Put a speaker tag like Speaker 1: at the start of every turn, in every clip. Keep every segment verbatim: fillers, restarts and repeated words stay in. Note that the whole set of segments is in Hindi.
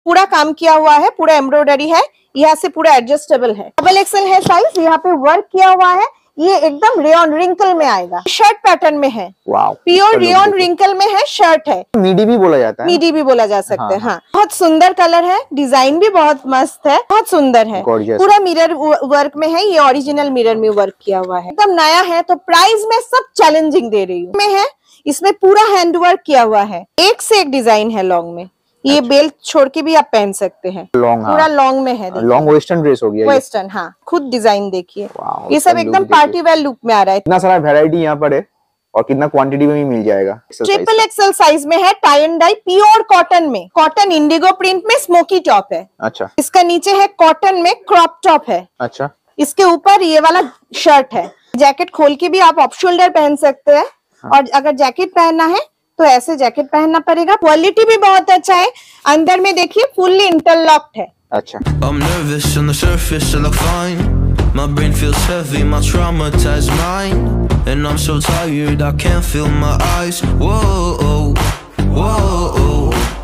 Speaker 1: पूरा काम किया हुआ है, पूरा एम्ब्रॉयडरी है, यहाँ से पूरा एडजस्टेबल है। डबल एक्सएल है साइज, यहाँ पे वर्क किया हुआ है। ये एकदम रेयन रिंकल में आएगा, शर्ट पैटर्न में है। प्योर रेयन रिंकल में है, शर्ट है।
Speaker 2: मीडी भी बोला जाता है,
Speaker 1: मीडी भी बोला जा सकता है। हाँ, हाँ। बहुत सुंदर कलर है, डिजाइन भी बहुत मस्त है, बहुत सुंदर है। पूरा मिरर वर्क में है, ये ओरिजिनल मिरर में वर्क किया हुआ है, एकदम नया है। तो प्राइस में सब चैलेंजिंग दे रही हूँ। में है, इसमें पूरा हैंड वर्क किया हुआ है, एक से एक डिजाइन है लॉन्ग में। ये अच्छा। बेल्ट छोड़ के भी आप पहन सकते हैं। लॉन्ग पूरा लॉन्ग में है,
Speaker 2: लॉन्ग वेस्टर्न ड्रेस हो गया,
Speaker 1: वेस्टर्न। हाँ, खुद डिजाइन देखिए, ये सब एकदम पार्टी वेयर लुक में आ रहा है।
Speaker 2: इतना सारा वैरायटी यहाँ पर है और कितना क्वांटिटी में भी मिल जाएगा।
Speaker 1: ट्रिपल एक्सएल साइज में है, tie and dye pure cotton में, कॉटन इंडिगो प्रिंट में स्मोकी टॉप है।
Speaker 2: अच्छा।
Speaker 1: इसका नीचे है कॉटन में क्रॉप टॉप है।
Speaker 2: अच्छा।
Speaker 1: इसके ऊपर ये वाला शर्ट है। जैकेट खोल के भी आप ऑफ शोल्डर पहन सकते हैं। हाँ। और अगर जैकेट पहनना है तो ऐसे जैकेट पहनना पड़ेगा। क्वालिटी भी बहुत अच्छा है, अंदर में देखिए फुल्ली इंटरलॉक्ड है।
Speaker 2: अच्छा।
Speaker 3: I'm nervous on the surface, I look fine. My brain feels heavy, my traumatized mind, and I'm so tired I can't feel my eyes. Whoa, whoa.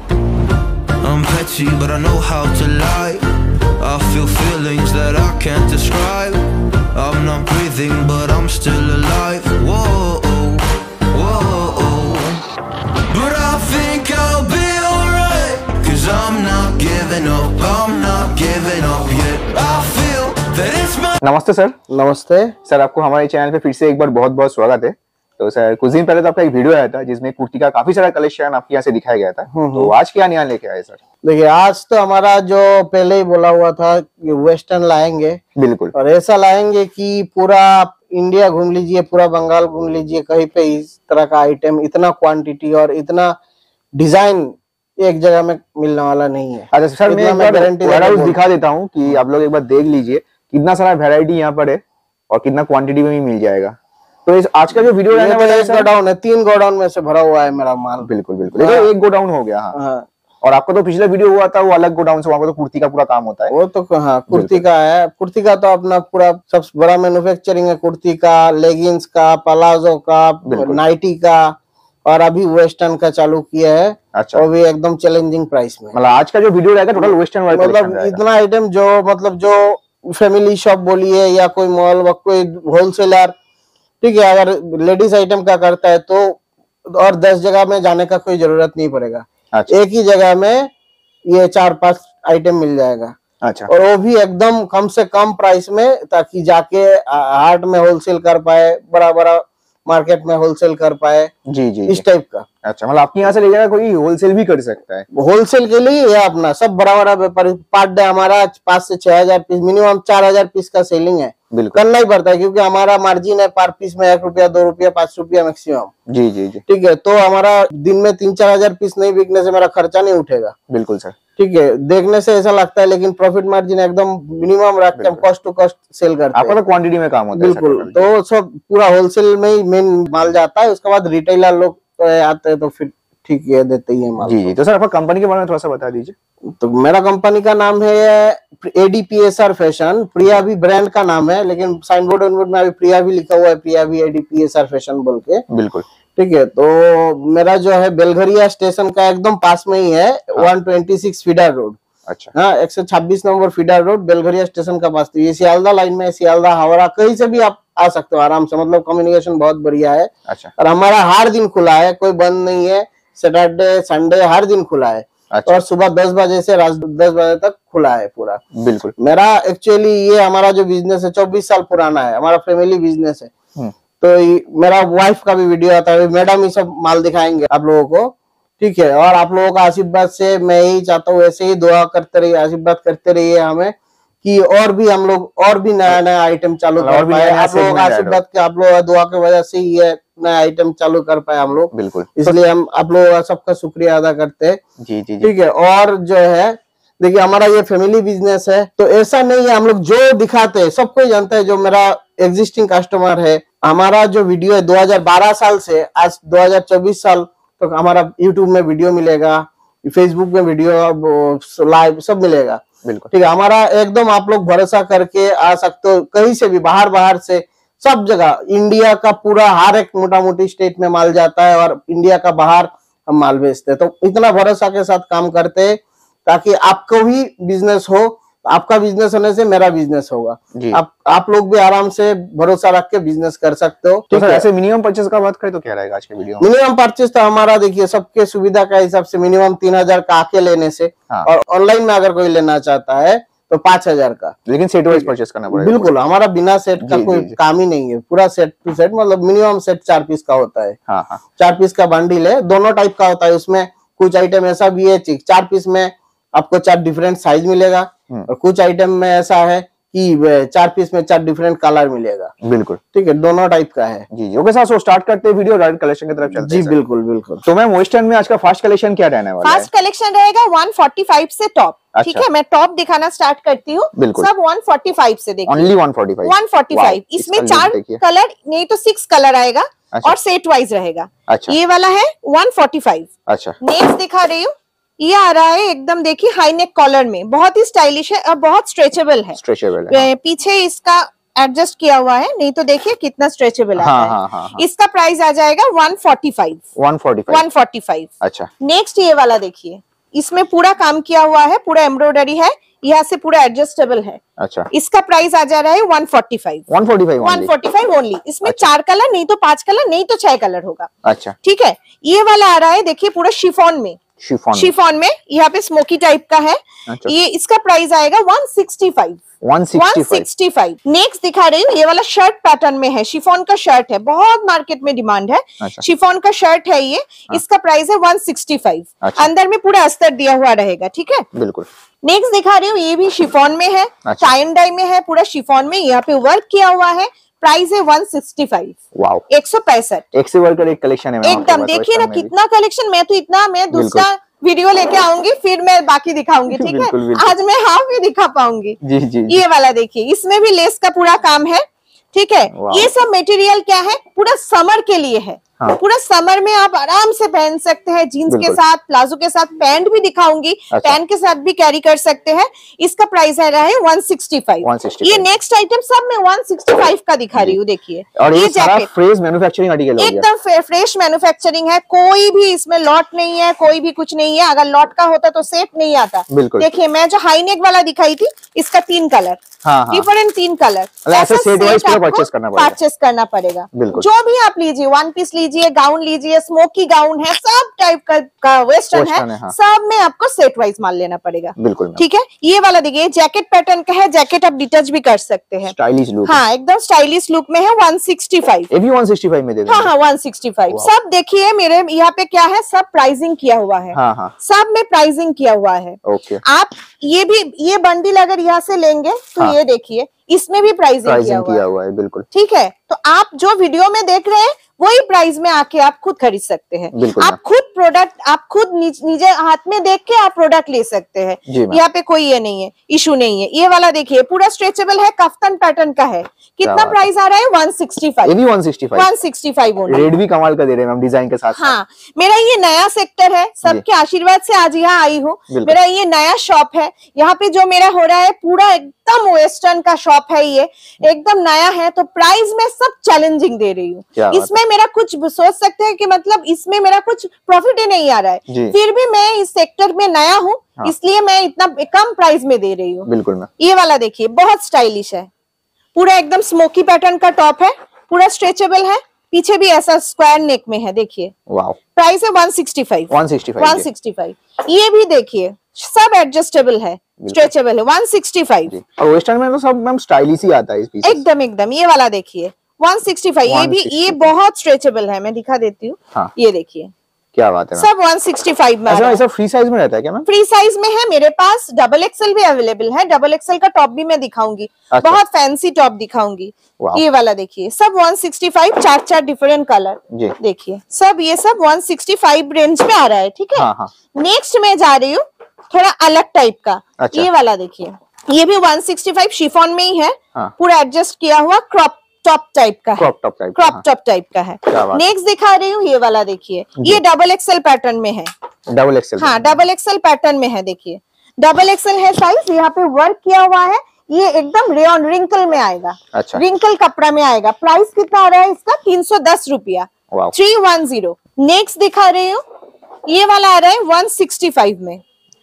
Speaker 3: I'm petty, but I know how to lie. I feel feelings that I can't describe. I'm not breathing, but I'm still alive. Whoa, whoa. But I think I'll be alright, 'cause I'm not giving up, I'm not giving up yet. I feel that it's my...
Speaker 2: नमस्ते सर।
Speaker 4: नमस्ते
Speaker 2: सर, आपको हमारे चैनल पे फिर से एक बार बहुत बहुत स्वागत है। तो सर, कुछ दिन पहले तो आपका एक वीडियो आया था जिसमें कुर्ती का काफी सारा कलेक्शन आपके यहाँ से दिखाया गया था। तो आज क्या नया लेके आए सर?
Speaker 4: देखिए, आज तो हमारा जो पहले ही बोला हुआ था कि वेस्टर्न लाएंगे,
Speaker 2: बिल्कुल, और
Speaker 4: ऐसा लाएंगे कि पूरा इंडिया घूम लीजिए, पूरा बंगाल घूम लीजिए, कहीं पे इस तरह का आइटम, इतना क्वांटिटी और इतना डिजाइन एक जगह में मिलने वाला नहीं है।
Speaker 2: अच्छा सर, मैं गारंटी दिखा देता हूँ कि आप लोग एक बार देख लीजिए कितना सारा वैरायटी यहाँ पर है और कितना क्वांटिटी में भी मिल जाएगा। तो इस आज का जो वीडियो रहने वाला है,
Speaker 4: गोडाउन है, तीन गोडाउन में से भरा हुआ है मेरा माल।
Speaker 2: बिल्कुल बिल्कुल, तो एक गोडाउन हो गया। हाँ, हाँ। और आपका तो पिछला वीडियो हुआ था वो अलग गोडाउन से, वहाँ पर तो कुर्ती का पूरा काम होता है।
Speaker 4: वो तो हाँ, कुर्ती का है। कुर्ती का तो अपना पूरा सबसे बड़ा मैन्युफैक्चरिंग है, कुर्ती का, लेगिंग्स का, पलाजो का, नाइटी का, और अभी वेस्टर्न का चालू किया है। अच्छा। और भी एकदम चैलेंजिंग प्राइस में।
Speaker 2: मतलब आज का जो वीडियो रहेगा टोटल वेस्टर्न,
Speaker 4: मतलब इतना आइटम जो मतलब जो फैमिली शॉप बोलिए या कोई मॉल व कोई होलसेलर, ठीक है, अगर लेडीज आइटम का करता है तो और दस जगह में जाने का कोई जरूरत नहीं पड़ेगा। अच्छा। एक ही जगह में ये चार पांच आइटम मिल जाएगा। अच्छा। और वो भी एकदम कम से कम प्राइस में, ताकि जाके हाट में होलसेल कर पाए, बड़ा बड़ा मार्केट में होलसेल कर पाए। जी जी, इस टाइप का। अच्छा, मतलब आपके यहाँ से ले जाएगा कोई होलसेल भी कर सकता है? होलसेल के लिए या अपना सब बड़ा बड़ा व्यापारी, पर डे हमारा पांच से छह हजार पीस, मिनिमम चार हजार पीस का सेलिंग है। करना ही पड़ता है क्योंकि हमारा मार्जिन है पर पीस में एक रुपया, दो रुपया, पांच रुपया मैक्सिमम। जी जी जी, ठीक है। तो हमारा दिन में तीन चार हजार पीस नहीं बिकने से मेरा खर्चा नहीं उठेगा। बिल्कुल सर, ठीक है। देखने से ऐसा लगता है, लेकिन प्रॉफिट मार्जिन एकदम मिनिमम रख के कॉस्ट टू कॉस्ट सेल करते हैं। आपका तो क्वांटिटी में काम होता है। बिल्कुल, तो सब पूरा होलसेल में ही मेन माल जाता है, उसके बाद रिटेलर लोग आते हैं तो फिर ठीक है देते ही है माल। जी जी, तो सर आपका कंपनी के बारे में थोड़ा सा बता दीजिए। तो मेरा कंपनी का नाम है एडीपीएसआर फैशन। प्रिया भी ब्रांड का नाम है, लेकिन साइन बोर्ड में अभी प्रिया भी लिखा हुआ है, प्रिया भी एडीपीएसआर फैशन बोल के। बिल्कुल, ठीक है। तो मेरा जो है बेलघरिया स्टेशन का एकदम पास में ही है। हाँ। एक सौ छब्बीस फीडर रोड। अच्छा। हाँ, एक सौ छब्बीस number feeder road, Belgharia station का पास। ये सियालदा लाइन में, सियालदा हावड़ा कहीं से भी आप आ सकते हो आराम से, मतलब कम्युनिकेशन बहुत बढ़िया है। अच्छा। और हमारा हर दिन खुला है, कोई बंद नहीं है। सैटरडे संडे हर दिन खुला है। अच्छा। और सुबह दस बजे से रात दस बजे तक खुला है पूरा। बिल्कुल। मेरा एक्चुअली ये हमारा जो बिजनेस है चौबीस साल पुराना है, हमारा फैमिली बिजनेस है। तो मेरा वाइफ का भी वीडियो आता है, मैडम ये सब माल दिखाएंगे आप लोगों को, ठीक है। और आप लोगों का आशीर्वाद से मैं यही चाहता हूँ, ऐसे ही दुआ करते रहिए, आशीर्वाद करते रहिए हमें, कि और भी हम लोग और भी नया नया आइटम चालू कर पाए। आप लोगों का आशीर्वाद के, आप लोगों दुआ की वजह से ये नया आइटम चालू कर पाए हम लोग। बिल्कुल, इसलिए हम आप लोगों का सबका शुक्रिया अदा करते हैं। जी जी, ठीक है। और जो है देखिए, हमारा ये फैमिली बिजनेस है, तो ऐसा नहीं है, हम लोग जो दिखाते हैं सब कोई जानता है। जो मेरा एग्जिस्टिंग कस्टमर है, हमारा जो वीडियो है दो हज़ार बारह साल से आज दो हज़ार चौबीस साल तक तो हमारा यूट्यूब में वीडियो मिलेगा, फेसबुक में वीडियो लाइव सब मिलेगा। बिल्कुल, ठीक है। हमारा एकदम आप लोग भरोसा करके आ सकते हो, कहीं से भी, बाहर बाहर से, सब जगह इंडिया का पूरा हर एक मोटा मोटी स्टेट में माल जाता है और इंडिया का बाहर हम माल बेचते हैं। तो इतना भरोसा के साथ काम करते हैं, ताकि आपको भी बिजनेस हो, आपका बिजनेस होने से मेरा बिजनेस होगा। आप आप लोग भी आराम से भरोसा रख के बिजनेस कर सकते हो।
Speaker 2: तो सर ऐसे मिनिमम परचेस का बात करें तो क्या रहेगा आज के वीडियो में?
Speaker 4: मिनिमम परचेस तो हमारा देखिए सबके सुविधा का हिसाब से मिनिमम तीन हजार का आके लेने से,
Speaker 2: हाँ।
Speaker 4: और ऑनलाइन में अगर कोई लेना चाहता है तो पांच हजार का,
Speaker 2: लेकिन सेट वाइज परचेस करना पड़ेगा।
Speaker 4: बिल्कुल, हमारा बिना सेट का कोई काम ही नहीं है, पूरा सेट टू सेट, मतलब मिनिमम सेट चार पीस का होता है।
Speaker 2: हाँ हाँ।
Speaker 4: चार पीस का बंडल है, दोनों टाइप का होता है। उसमें कुछ आइटम ऐसा भी है, चार पीस में आपको चार डिफरेंट साइज मिलेगा, और कुछ आइटम में ऐसा है कि चार पीस में चार डिफरेंट कलर मिलेगा।
Speaker 2: बिल्कुल
Speaker 4: ठीक है, दोनों टाइप का है।
Speaker 2: जी जी ओके सर, सो स्टार्ट करते हैं वीडियो, राइट कलेक्शन की तरफ चलते
Speaker 4: हैं। जी बिल्कुल बिल्कुल।
Speaker 2: तो मैम वेस्टर्न में आज का फर्स्ट कलेक्शन क्या रहने वाला है?
Speaker 1: फर्स्ट कलेक्शन रहेगा वन फोर्टी फाइव से टॉप। ठीक है, मैं टॉप दिखाना स्टार्ट करती हूँ। सब वन फोर्टी फाइव से देखिए,
Speaker 2: only one forty five.
Speaker 1: One forty five. इसमें चार कलर नहीं तो सिक्स कलर आएगा, और सेट वाइज रहेगा।
Speaker 2: अच्छा।
Speaker 1: ये वाला है वन फोर्टी फाइव।
Speaker 2: अच्छा।
Speaker 1: नेक्स्ट दिखा रही हूँ, ये आ रहा है एकदम देखिए हाई नेक कॉलर में, बहुत ही स्टाइलिश है और बहुत स्ट्रेचेबल है।
Speaker 2: स्ट्रेचेबल है, हाँ।
Speaker 1: पीछे इसका एडजस्ट किया हुआ है, नहीं तो देखिए कितना स्ट्रेचेबल आता
Speaker 2: हाँ,
Speaker 1: है।
Speaker 2: हाँ, हाँ, हाँ।
Speaker 1: इसका प्राइस आ जाएगा one forty five.
Speaker 2: One forty five.
Speaker 1: One forty five.
Speaker 2: अच्छा।
Speaker 1: नेक्स्ट ये वाला देखिए, इसमें पूरा काम किया हुआ है, पूरा एम्ब्रॉयडरी है, यहाँ से पूरा एडजस्टेबल है।
Speaker 2: अच्छा।
Speaker 1: इसका प्राइस आ जा रहा है one forty five.
Speaker 2: One forty five
Speaker 1: one forty five only. इसमें अच्छा। चार कलर नहीं तो पांच कलर नहीं तो छह कलर होगा।
Speaker 2: अच्छा।
Speaker 1: ठीक है, ये वाला आ रहा है देखिए पूरा शिफॉन में,
Speaker 2: शिफॉन
Speaker 1: शिफॉन में यहाँ पे स्मोकी टाइप का है।
Speaker 2: अच्छा।
Speaker 1: ये इसका प्राइस आएगा one sixty five.
Speaker 2: One sixty five.
Speaker 1: Next दिखा रही हूँ, ये वाला शर्ट पैटर्न में है, शिफॉन का शर्ट है, बहुत मार्केट में डिमांड है। अच्छा। शिफॉन का शर्ट है ये। हाँ। इसका प्राइस है वन सिक्सटी फाइव। अच्छा। अंदर में पूरा अस्तर दिया हुआ रहेगा। ठीक है,
Speaker 2: बिल्कुल।
Speaker 1: नेक्स्ट दिखा रही हूँ, ये भी शिफॉन में है। अच्छा। टाई एंड डाई में है, पूरा शिफॉन में, यहाँ पे वर्क किया हुआ है। प्राइस है वन सिक्सटी फाइव।
Speaker 2: वाओ,
Speaker 1: एक सौ पैंसठ।
Speaker 2: एक से बढ़कर एक कलेक्शन है
Speaker 1: एकदम। देखिए ना कितना कलेक्शन, मैं तो इतना मैं दूसरा वीडियो लेके आऊंगी फिर मैं बाकी दिखाऊंगी। ठीक है, आज मैं हाफ ही दिखा पाऊंगी।
Speaker 2: जी जी।
Speaker 1: ये वाला देखिए, इसमें भी लेस का पूरा काम है। ठीक है, ये सब मटेरियल क्या है, पूरा समर के लिए है। हाँ। पूरा समर में आप आराम से पहन सकते हैं, जीन्स के साथ, प्लाजो के साथ, पैंट भी दिखाऊंगी। अच्छा। पैंट के साथ भी कैरी कर सकते हैं। इसका प्राइस है रहा है वन सिक्सटी फाइव। ये नेक्स्ट आइटम सब में वन सिक्सटी फाइव का दिखा रही हूँ। देखिए,
Speaker 2: और ये सारा फ्रेश मैन्युफैक्चरिंग आर्टिकल है,
Speaker 1: एकदम फ्रेश मैन्युफैक्चरिंग है, कोई भी इसमें लॉट नहीं है, कोई भी कुछ नहीं है। अगर लॉट का होता तो सेट नहीं आता। देखिए, मैं जो हाई नेक वाला दिखाई थी, इसका तीन कलर, डिफरेंट तीन कलर,
Speaker 2: ऐसा सेट वाइज परचेस करना पड़ेगा।
Speaker 1: परचेस करना पड़ेगा। जो भी आप लीजिए, वन पीस लीजिए, गाउन लीजिए, स्मोकी गाउन है, सब टाइप का, का वेस्टर्न है, है हाँ। सब में आपको सेट वाइज माल लेना पड़ेगा।
Speaker 2: बिल्कुल।
Speaker 1: ठीक है, ये वाला देखिए जैकेट पैटर्न का है, जैकेट आप डिटच भी कर सकते हैं।
Speaker 2: Stylish look.
Speaker 1: हाँ, एकदम स्टाइलिश लुक में है। One sixty five.
Speaker 2: ये भी वन सिक्सटी फाइव में दे देंगे।
Speaker 1: हाँ हाँ, वन सिक्सटी फाइव। सब देखिए मेरे यहाँ पे क्या है, सब प्राइसिंग किया हुआ है।
Speaker 2: हाँ हाँ।
Speaker 1: सब में प्राइसिंग किया हुआ है।
Speaker 2: ओके।
Speaker 1: आप ये भी, ये बंडल अगर यहाँ से लेंगे तो हाँ। ये देखिए, इसमें भी प्राइसिंग किया,
Speaker 2: किया हुआ है। बिल्कुल।
Speaker 1: ठीक है, तो आप जो वीडियो में देख रहे हैं वही प्राइस में आके आप खुद खरीद सकते हैं। आप खुद प्रोडक्ट, आप खुद निजे हाथ में देख के आप प्रोडक्ट ले सकते हैं। यहाँ पे कोई ये नहीं है, इशू नहीं है। ये वाला देखिए पूरा स्ट्रेचेबल है, कफ्तान पैटर्न का है। कितना प्राइस आ रहा है? One sixty five.
Speaker 2: ये भी one sixty five.
Speaker 1: One sixty five.
Speaker 2: Rate भी कमाल का दे रहे हैं मैम, डिजाइन के साथ।
Speaker 1: हाँ, मेरा ये नया सेक्टर है, सबके आशीर्वाद से आज यहाँ आई हूँ। मेरा ये नया शॉप है, यहाँ पे जो मेरा हो रहा है पूरा एकदम वेस्टर्न का शॉप है, ये एकदम नया है। तो प्राइस में सब चैलेंजिंग दे रही हूँ। इसमें मेरा कुछ सोच सकते हैं कि मतलब इसमें मेरा कुछ प्रॉफिट ही नहीं आ रहा है, फिर भी मैं इस सेक्टर में नया हूँ। हाँ। इसलिए मैं इतना कम प्राइस में दे रही हूँ।
Speaker 2: बिल्कुल। मैं
Speaker 1: ये वाला देखिए, बहुत स्टाइलिश है, पूरा एकदम स्मोकी पैटर्न का टॉप है, पूरा स्ट्रेचेबल है, पीछे भी ऐसा स्क्वायर नेक में है। देखिए,
Speaker 2: वाओ,
Speaker 1: प्राइस है one sixty five.
Speaker 2: One sixty five.
Speaker 1: One sixty five. ये भी देखिए, सब एडजस्टेबल है, स्ट्रेचेबल है। One sixty five.
Speaker 2: और वेस्टर्न में तो सब मैम स्टाइलिश ही आता है इस पीस।
Speaker 1: एकदम एकदम। ये वाला देखिए वन सिक्सटी फाइव। ये भी, ये बहुत स्ट्रेचेबल है, मैं दिखा देती हूँ। हाँ। ये देखिए,
Speaker 2: क्या बात है,
Speaker 1: सब वन सिक्सटी फाइव में।
Speaker 2: ऐसा ऐसा फ्री साइज में रहता है क्या मैम?
Speaker 1: फ्री साइज में है मेरे पास, डबल एक्सएल भी अवेलेबल है। डबल एक्सएल का टॉप भी मैं दिखाऊंगी। अच्छा। बहुत फैंसी टॉप दिखाऊंगी। ये वाला देखिए, सब वन सिक्सटी फाइव, चार चार डिफरेंट कलर। देखिए, सब ये सब वन सिक्सटी फाइव रेंज में आ रहा है। ठीक है। हाँ हाँ। नेक्स्ट में जा रही हूँ थोड़ा अलग टाइप का। अच्छा। ये वाला देखिए, ये भी वन सिक्सटी फाइव शिफॉन में ही है। हाँ। पूरा एडजस्ट किया हुआ क्रॉप टॉप टाइप का है।
Speaker 2: Crop top type
Speaker 1: crop top type का है। नेक्स्ट दिखा रही हूँ, ये वाला देखिए, ये डबल एक्सएल पैटर्न में है।
Speaker 2: Double XL.
Speaker 1: हाँ, डबल एक्सएल पैटर्न में है। देखिए, डबल एक्सएल है साइज, यहाँ पे वर्क किया हुआ है। ये एकदम रेयन रिंकल में आएगा। अच्छा। रिंकल कपड़ा में आएगा। प्राइस कितना आ रहा है इसका? तीन सौ दस रुपया। Three one zero. नेक्स्ट दिखा रही हूँ, ये वाला आ रहा है वन सिक्सटी फाइव में।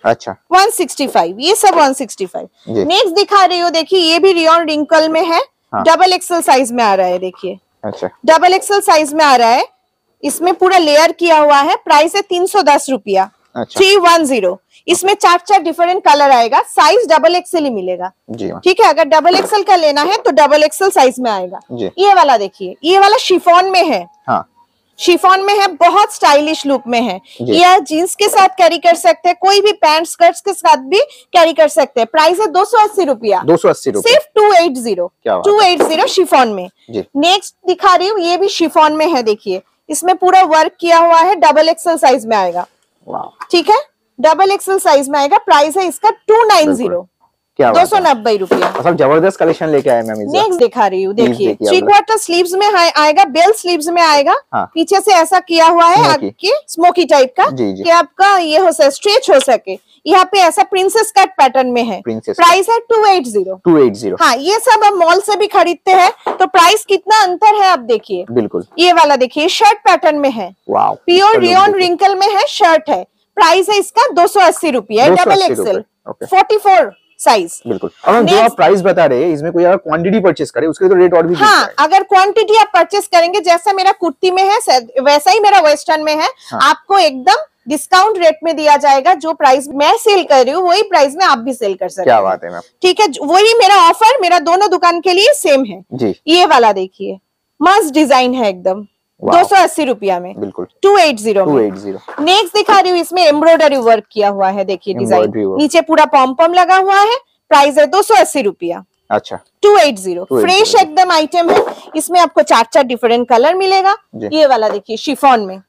Speaker 2: अच्छा
Speaker 1: वन सिक्सटी फाइव, ये सब वन सिक्सटी फाइव। नेक्स्ट दिखा रही हूँ, देखिए ये भी रियॉन रिंकल में है। हाँ। डबल एक्सल साइज में आ रहा है, देखिए।
Speaker 2: अच्छा
Speaker 1: डबल एक्सल साइज में आ रहा है, इसमें पूरा लेयर किया हुआ है। प्राइस है तीन सौ दस रुपया। अच्छा। Three one zero. इसमें चार चार डिफरेंट कलर आएगा, साइज डबल एक्सल ही मिलेगा। ठीक है, अगर डबल एक्सल का लेना है तो डबल एक्सल साइज में आएगा। ये वाला देखिए, ये वाला शिफॉन में है। हाँ। शिफॉन में है, बहुत स्टाइलिश लुक में है। ये जीन्स के साथ कैरी कर सकते हैं, कोई भी पैंट स्कर्ट्स के साथ भी कैरी कर सकते हैं। प्राइस है दो सौ अस्सी रुपया।
Speaker 2: दो सौ अस्सी रुपया,
Speaker 1: सिर्फ two eight zero. Two eight zero chiffon में। नेक्स्ट दिखा रही हूँ, ये भी शिफॉन में है। देखिए इसमें पूरा वर्क किया हुआ है, डबल एक्सल साइज में आएगा। ठीक है, डबल एक्सल साइज में आएगा। प्राइस है इसका टू नाइन जीरो, दो सौ नब्बे रुपया।
Speaker 2: मतलब जबरदस्त कलेक्शन लेके आए मैम।
Speaker 1: नेक्स्ट दिखा रही हूँ, देखिए थ्री क्वार्टर स्लीव्स में आएगा, बेल स्लीव्स में आएगा। हाँ। पीछे से ऐसा किया हुआ है आपके स्मोकी टाइप का, कि आपका ये हो सके, स्ट्रेच हो सके। यहाँ पे ऐसा प्रिंसेस कट पैटर्न में है। प्राइस है two eight zero. Two eight zero. हाँ, ये सब हम मॉल से भी खरीदते हैं, तो प्राइस कितना अंतर है आप देखिए।
Speaker 2: बिल्कुल।
Speaker 1: ये वाला देखिए, शर्ट पैटर्न में है, प्योर रियॉन रिंकल में है, शर्ट है। प्राइस है इसका दो सौ अस्सी रुपया, double XL, forty four size.
Speaker 2: बिल्कुल। और जो आप प्राइस बता रहे हैं, इसमें कोई अगर क्वांटिटी परचेस करे उसके तो रेट और भी।
Speaker 1: हाँ, अगर क्वांटिटी आप परचेस करेंगे, जैसा मेरा कुर्ती में है वैसा ही मेरा वेस्टर्न में है। हाँ। आपको एकदम डिस्काउंट रेट में दिया जाएगा। जो प्राइस मैं सेल कर रही हूँ वही प्राइस में आप भी सेल कर सकते हैं।
Speaker 2: क्या बात है मैम।
Speaker 1: ठीक है, वही मेरा ऑफर मेरा दोनों दुकान के लिए सेम है जी। ये वाला देखिए, मस्त डिजाइन है एकदम, दो सौ अस्सी रुपया में। बिल्कुल। टू एट जीरो में। नेक्स्ट दिखा रही हूँ, इसमें एम्ब्रॉयडरी वर्क किया हुआ है। देखिए डिजाइन, नीचे पूरा पॉम पॉम लगा हुआ है। प्राइस है दो सौ अस्सी रुपया।
Speaker 2: अच्छा।
Speaker 1: Two eight zero. फ्रेश एकदम आइटम है। इसमें आपको चार चार डिफरेंट कलर मिलेगा। ये वाला देखिए, शिफॉन में।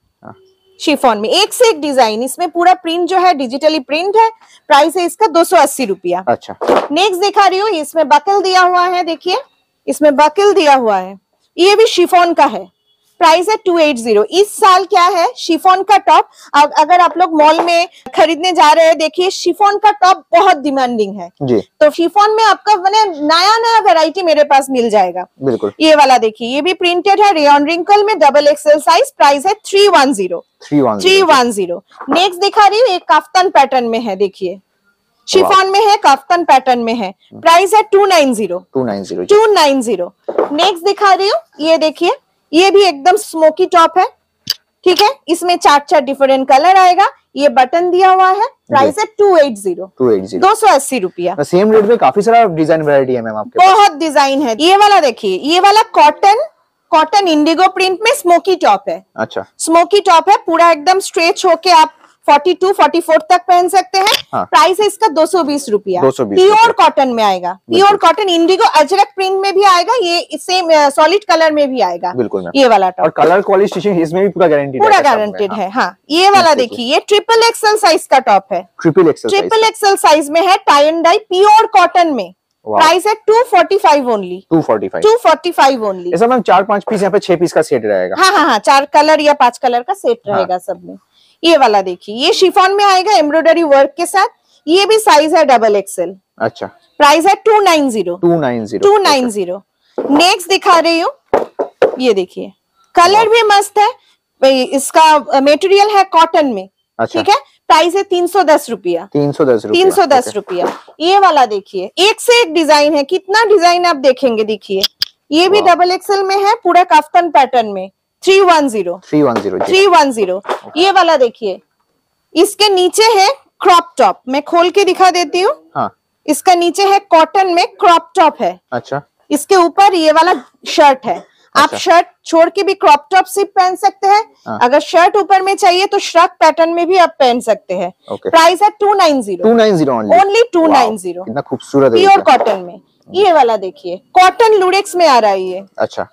Speaker 1: शिफॉन में एक से एक डिजाइन, इसमें पूरा प्रिंट जो है डिजिटली प्रिंट है। प्राइस है इसका दो सौ अस्सी रुपया।
Speaker 2: अच्छा।
Speaker 1: नेक्स्ट दिखा रही हूँ, इसमें बकल दिया हुआ है। देखिए इसमें बकल दिया हुआ है, ये भी शिफॉन का है। प्राइस है टू एट जीरो। इस साल क्या है, शिफॉन का टॉप, अगर आप लोग मॉल में खरीदने जा रहे हैं, देखिए शिफॉन का टॉप बहुत डिमांडिंग है जी। तो शिफॉन में आपका मैंने नया नया वैरायटी मेरे पास मिल जाएगा। बिल्कुल। ये वाला देखिए, ये भी प्रिंटेड है, रेयन रिंकल में, डबल एक्सएल साइज। प्राइस है three one zero. Three one zero. Next दिखा रही हूँ, एक काफ्तान पैटर्न में है। देखिए शिफॉन में है, काफ्तान पैटर्न में है। प्राइस है two nine zero. Two nine zero. Two nine zero. Next दिखा रही हूँ, ये देखिए, ये भी एकदम स्मोकी टॉप है। ठीक है, इसमें चार चार डिफरेंट कलर आएगा। ये बटन दिया हुआ है। प्राइस है two eight zero. Two eight zero. दो सौ अस्सी रुपया।
Speaker 2: सेम रेट में काफी सारा डिजाइन वैरायटी है मैम आपके
Speaker 1: बहुत पास। डिजाइन है। ये वाला देखिए, ये वाला कॉटन कॉटन इंडिगो प्रिंट में स्मोकी टॉप है।
Speaker 2: अच्छा।
Speaker 1: स्मोकी टॉप है, पूरा एकदम स्ट्रेच होके आप फोर्टी टू फोर्टी फोर तक पहन सकते हैं। हाँ। प्राइस है इसका दो सौ बीस रुपया। प्योर कॉटन में आएगा, pure cotton indigo ajrakh print में भी आएगा, ये सेम सॉलिड कलर में भी आएगा। बिल्कुल। ये वाला टॉप,
Speaker 2: और कलर क्वालिटी स्टिचिंग इसमें भी पूरा गारंटेड
Speaker 1: पूरा गारंटेड है। हाँ, ये वाला देखिए, ये ट्रिपल एक्सएल साइज का टॉप है।
Speaker 2: Triple XL
Speaker 1: triple XL size में है, tie and dye, pure cotton में। प्राइस है two forty five only. Two forty five. Two forty five only.
Speaker 2: ऐसा मैम चार पांच पीस यहाँ पे छह पीस का सेट रहेगा।
Speaker 1: हाँ हाँ हाँ, चार कलर या पांच कलर का सेट रहेगा सब में। ये वाला देखिए, ये शिफॉन में आएगा एम्ब्रॉयडरी वर्क के साथ। ये भी साइज है डबल एक्सएल।
Speaker 2: अच्छा।
Speaker 1: प्राइस है two nine zero.
Speaker 2: Two nine zero.
Speaker 1: Two nine zero. Next दिखा रही हूँ, ये देखिए, कलर भी मस्त है। इसका मटेरियल है कॉटन में। अच्छा। ठीक है, प्राइस है तीन सौ दस रुपया।
Speaker 2: तीन सौ दस
Speaker 1: तीन सौ दस रुपया। ये वाला देखिए, एक से एक डिजाइन है। कितना डिजाइन आप देखेंगे, देखिए ये भी डबल एक्सएल में है, पूरा काफ्तान पैटर्न में। Three one zero.
Speaker 2: Three one zero.
Speaker 1: Three one zero. ये वाला देखिए, इसके नीचे है क्रॉप टॉप। मैं खोल के दिखा देती हूँ। हाँ। इसका नीचे है कॉटन में, क्रॉप टॉप है। अच्छा। इसके ऊपर ये वाला शर्ट है। अच्छा। आप शर्ट छोड़ के भी क्रॉप टॉप सिर्फ पहन सकते हैं। हाँ। अगर शर्ट ऊपर में चाहिए तो श्रग पैटर्न में भी आप पहन सकते हैं। प्राइस है two nine zero.
Speaker 2: Two nine zero
Speaker 1: only. Two nine zero.
Speaker 2: इतना खूबसूरत है,
Speaker 1: प्योर कॉटन में। ये वाला देखिए, कॉटन लुडेक्स में आ रहा है ये।
Speaker 2: अच्छा।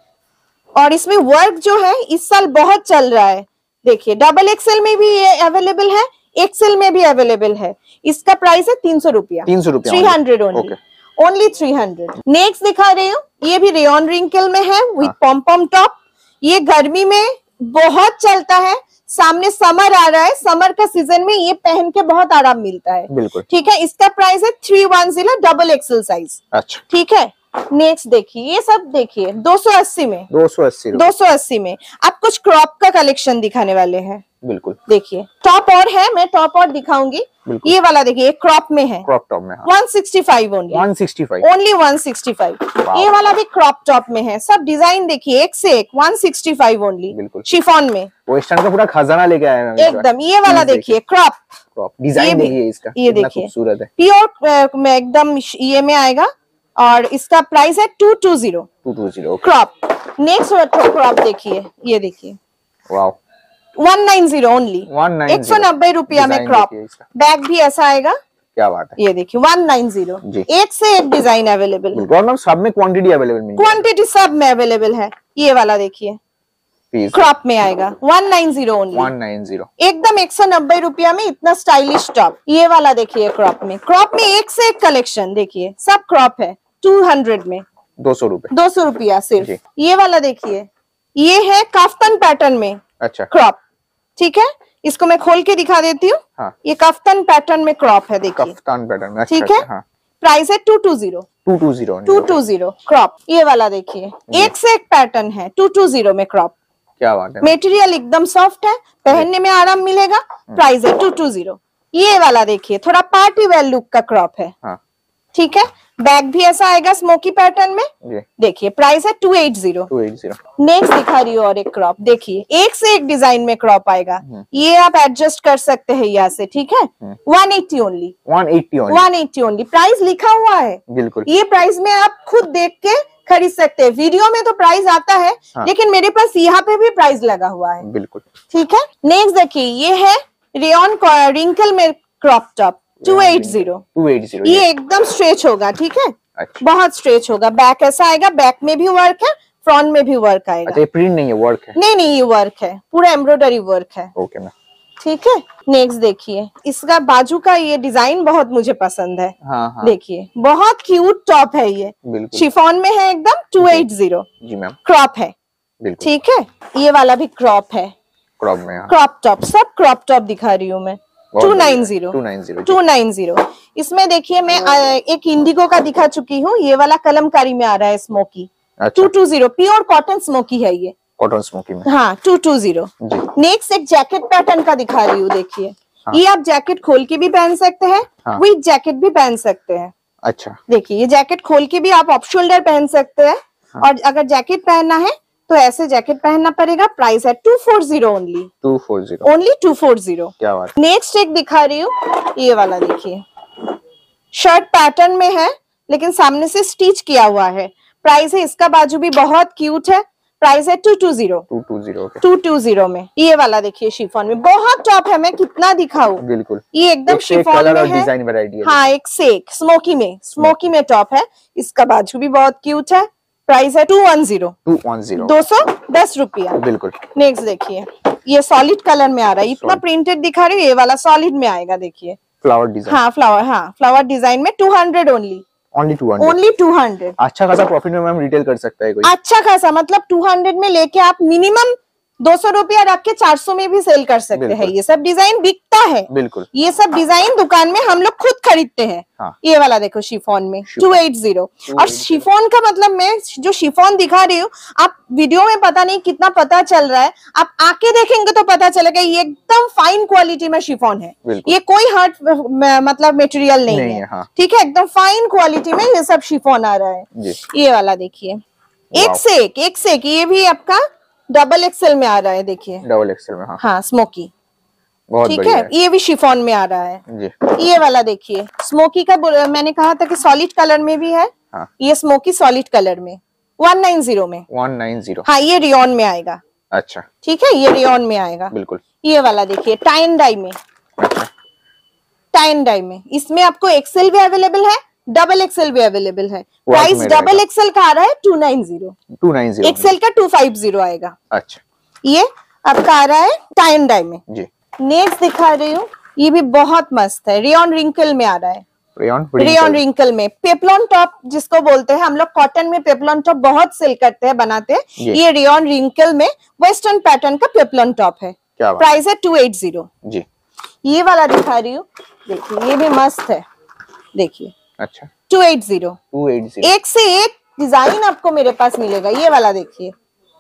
Speaker 1: और इसमें वर्क जो है इस साल बहुत चल रहा है। देखिए डबल एक्सएल में भी ये अवेलेबल है, एक्सएल में भी अवेलेबल है। इसका प्राइस है तीन सौ रुपया।
Speaker 2: तीन सौ रुपया।
Speaker 1: Three hundred only. Only three hundred. Next दिखा रही हूँ, ये भी रेयन रिंकल में है विथ पॉम पॉम टॉप। ये गर्मी में बहुत चलता है। सामने समर आ रहा है, समर का सीजन में ये पहन के बहुत आराम मिलता है। बिल्कुल। ठीक है, इसका प्राइस है three one zero, double XL size. अच्छा। ठीक है, नेक्स्ट देखिए, ये सब देखिए दो सौ अस्सी में।
Speaker 2: दो सौ अस्सी।
Speaker 1: दो सौ अस्सी में। अब कुछ क्रॉप का कलेक्शन दिखाने वाले हैं।
Speaker 2: बिल्कुल।
Speaker 1: देखिए टॉप और है, मैं टॉप और दिखाऊंगी। ये वाला देखिए क्रॉप में है,
Speaker 2: क्रॉप टॉप में, हाँ।
Speaker 1: One sixty five only,
Speaker 2: one sixty five
Speaker 1: only one sixty five. ये वाला भी क्रॉप टॉप में है, सब डिजाइन देखिए एक से एक, वन सिक्सटी फाइव ओनली,
Speaker 2: बिल्कुल
Speaker 1: शिफॉन में।
Speaker 2: वेस्टर्न का पूरा खजाना लेके आए हैं
Speaker 1: एकदम। ये वाला देखिए क्रॉप,
Speaker 2: क्रॉप डिजाइन देखिए इसका,
Speaker 1: ये
Speaker 2: कितना
Speaker 1: देखिए
Speaker 2: खूबसूरत है,
Speaker 1: प्योर में एकदम ये में आएगा। और इसका प्राइस है two two zero,
Speaker 2: two two zero
Speaker 1: crop. Next crop देखिए, ये देखिए
Speaker 2: wow,
Speaker 1: one nine zero only,
Speaker 2: one nine
Speaker 1: एक सौ नब्बे रुपया में क्रॉप। बैग भी ऐसा आएगा,
Speaker 2: क्या बात है।
Speaker 1: ये देखिए वन नाइन जीरो, एक से एक डिजाइन अवेलेबल है,
Speaker 2: और सब में क्वांटिटी अवेलेबल मिल
Speaker 1: क्वांटिटी सब में अवेलेबल है। ये वाला देखिए क्रॉप में आएगा, one nine zero only,
Speaker 2: one nine zero
Speaker 1: एकदम एक सौ नब्बे रुपया में इतना स्टाइलिश टॉप। ये वाला देखिए क्रॉप में, क्रॉप में एक से एक कलेक्शन देखिए, सब क्रॉप है, टू हंड्रेड में,
Speaker 2: दो सौ रुपए,
Speaker 1: दो सौ रुपया सिर्फ। ये वाला देखिए, ये है काफ्तान पैटर्न में,
Speaker 2: अच्छा
Speaker 1: क्रॉप, ठीक है। इसको मैं खोल के दिखा देती हूँ। हाँ। ये काफ्तान पैटर्न में क्रॉप है, देखिए
Speaker 2: काफ्तान पैटर्न, अच्छा,
Speaker 1: ठीक है।
Speaker 2: हाँ।
Speaker 1: प्राइस है two two zero,
Speaker 2: two two zero,
Speaker 1: two two zero crop. ये वाला देखिए, एक से एक पैटर्न है, टू टू जीरो में क्रॉप,
Speaker 2: क्या बात है।
Speaker 1: मेटेरियल एकदम सॉफ्ट है, पहनने में आराम मिलेगा, प्राइस है टू टू जीरो। ये वाला देखिए थोड़ा पार्टी वेयर लुक का क्रॉप है, हाँ। ठीक है। बैग भी ऐसा आएगा स्मोकी पैटर्न में, देखिए प्राइस है two eight zero, two eight zero. Next दिखा रही हूँ और एक क्रॉप, देखिए एक से एक डिजाइन में क्रॉप आएगा, ये आप एडजस्ट कर सकते हैं यहाँ से, ठीक है। One eighty only,
Speaker 2: one eighty only,
Speaker 1: one eighty only, price लिखा हुआ है, बिल्कुल। ये प्राइस में आप खुद देख के खरीद सकते हैं, वीडियो में तो प्राइस आता है, हाँ। लेकिन मेरे पास यहाँ पे भी प्राइस लगा हुआ है, बिल्कुल, ठीक है। नेक्स्ट देखिए, ये है रेयन रिंकल में crop top, two eight zero, two eight zero. ये एकदम स्ट्रेच होगा, ठीक है, अच्छा। बहुत स्ट्रेच होगा। बैक ऐसा आएगा, बैक में भी वर्क है, फ्रंट में भी वर्क आएगा। अच्छा, ये प्रिंट नहीं है, वर्क है? नहीं नहीं, ये वर्क है, पूरा एम्ब्रॉयडरी वर्क है, ओके मैम, ठीक है। नेक्स्ट देखिए, इसका बाजू का ये डिजाइन बहुत मुझे पसंद है, हाँ, हाँ। देखिए बहुत क्यूट टॉप है ये, शिफॉन में है एकदम, टू एट जीरो, जी मैम, क्रॉप है, ठीक है। ये वाला भी क्रॉप है, क्रॉप में, क्रॉप टॉप, सब क्रॉप टॉप दिखा रही हूँ मैं, two nine zero, two nine zero, two nine zero. इसमें देखिए मैं एक इंडिगो का दिखा चुकी हूँ, ये वाला कलमकारी में आ रहा है smoky, two two zero, pure cotton smoky है ये, कॉटन स्मोकी में, हाँ, टू टू जीरो। नेक्स्ट एक जैकेट पैटर्न का दिखा रही हूँ, देखिए, हाँ। ये आप जैकेट खोल के भी पहन सकते हैं, हाँ। विद जैकेट भी पहन सकते हैं, अच्छा। देखिए ये जैकेट खोल के भी आप ऑफ शोल्डर पहन सकते हैं, हाँ। और अगर जैकेट पहनना है तो ऐसे जैकेट पहनना पड़ेगा। प्राइस है two four zero only, two four zero only, two four zero. क्या बात। नेक्स्ट एक दिखा रही हूँ, ये वाला देखिए, शर्ट पैटर्न में है लेकिन सामने से स्टिच किया हुआ है। प्राइस है इसका, बाजू भी बहुत क्यूट है, प्राइस है two two zero, two two zero, two two zero में। ये वाला देखिए शिफॉन में, बहुत टॉप है, मैं कितना दिखाऊं, बिल्कुल। ये एकदम शिफॉन में है, डिजाइन वैरायटी है, हाँ, एक से एक स्मोकी में, स्मोकी में टॉप है। इसका बाजू भी बहुत क्यूट है, प्राइस है two one zero, two one zero, दो सौ दस रुपया, बिल्कुल। नेक्स्ट देखिए, ये सॉलिड कलर में आ रहा है, इतना प्रिंटेड दिखा रही हूँ, ये वाला सॉलिड में आएगा, देखिए फ्लावर डिजाइन, हाँ फ्लावर, हाँ फ्लावर डिजाइन में, two hundred only, only two hundred, only two hundred. अच्छा खासा प्रॉफिट में मैम रिटेल कर सकता है कोई, अच्छा खासा, मतलब टू हंड्रेड में लेके आप मिनिमम दो सौ रुपया रख के चार सौ में भी सेल कर सकते हैं। ये सब डिजाइन बिकता है, बिल्कुल। ये सब डिजाइन दुकान में हम लोग खुद खरीदते हैं, हाँ। ये वाला देखो शिफॉन में, टू एट जीरो। और शिफॉन का मतलब मैं जो शिफॉन दिखा रही हूँ, आप वीडियो में पता नहीं कितना पता चल रहा है, आप आके देखेंगे तो पता चलेगा ये एकदम फाइन क्वालिटी में शिफॉन है, ये कोई हार्ड मतलब मटेरियल नहीं, नहीं है, हाँ। ठीक है, एकदम फाइन क्वालिटी में ये सब शिफॉन आ रहा है। ये वाला देखिए, एक से एक, एक से एक। ये भी आपका डबल एक्सेल में आ रहा है, देखिए डबल एक्सेल में, हाँ, हाँ स्मोकी, ठीक है, है। ये भी शिफॉन में आ रहा है जी। ये वाला देखिए स्मोकी का, मैंने कहा था कि सॉलिड कलर में भी है, हाँ। ये स्मोकी सॉलिड कलर में, वन नाइन जीरो में, वन नाइन जीरो, हाँ, ये रेयन में आएगा, अच्छा, ठीक है, ये रेयन में आएगा, बिल्कुल। ये वाला देखिए टाइन डाई में, अच्छा, टाइन डाई में, इसमें आपको एक्सेल भी अवेलेबल है, डबल एक्सेल भी अवेलेबल है। प्राइस डबल एक्सेल का आ रहा है two nine zero, two nine zero, XL का टू फाइव जीरो आएगा, अच्छा। ये आपका आ रहा है टाइन डाई में जी। नेक्स्ट दिखा रही हूँ, ये भी बहुत मस्त है, रेयन रिंकल में आ रहा है, रेयन रिंकल में, पेप्लॉन टॉप जिसको बोलते हैं हम लोग, कॉटन में पेप्लॉन टॉप बहुत सेल करते हैं, बनाते हैं। ये रेयन रिंकल में वेस्टर्न पैटर्न का पेप्लॉन टॉप है, प्राइस है टू एट जीरो जी। ये वाला दिखा रही हूँ, देखिए ये भी मस्त है, देखिए, अच्छा, two eight zero, two eight zero, एक से एक डिजाइन आपको मेरे पास मिलेगा। ये वाला देखिए,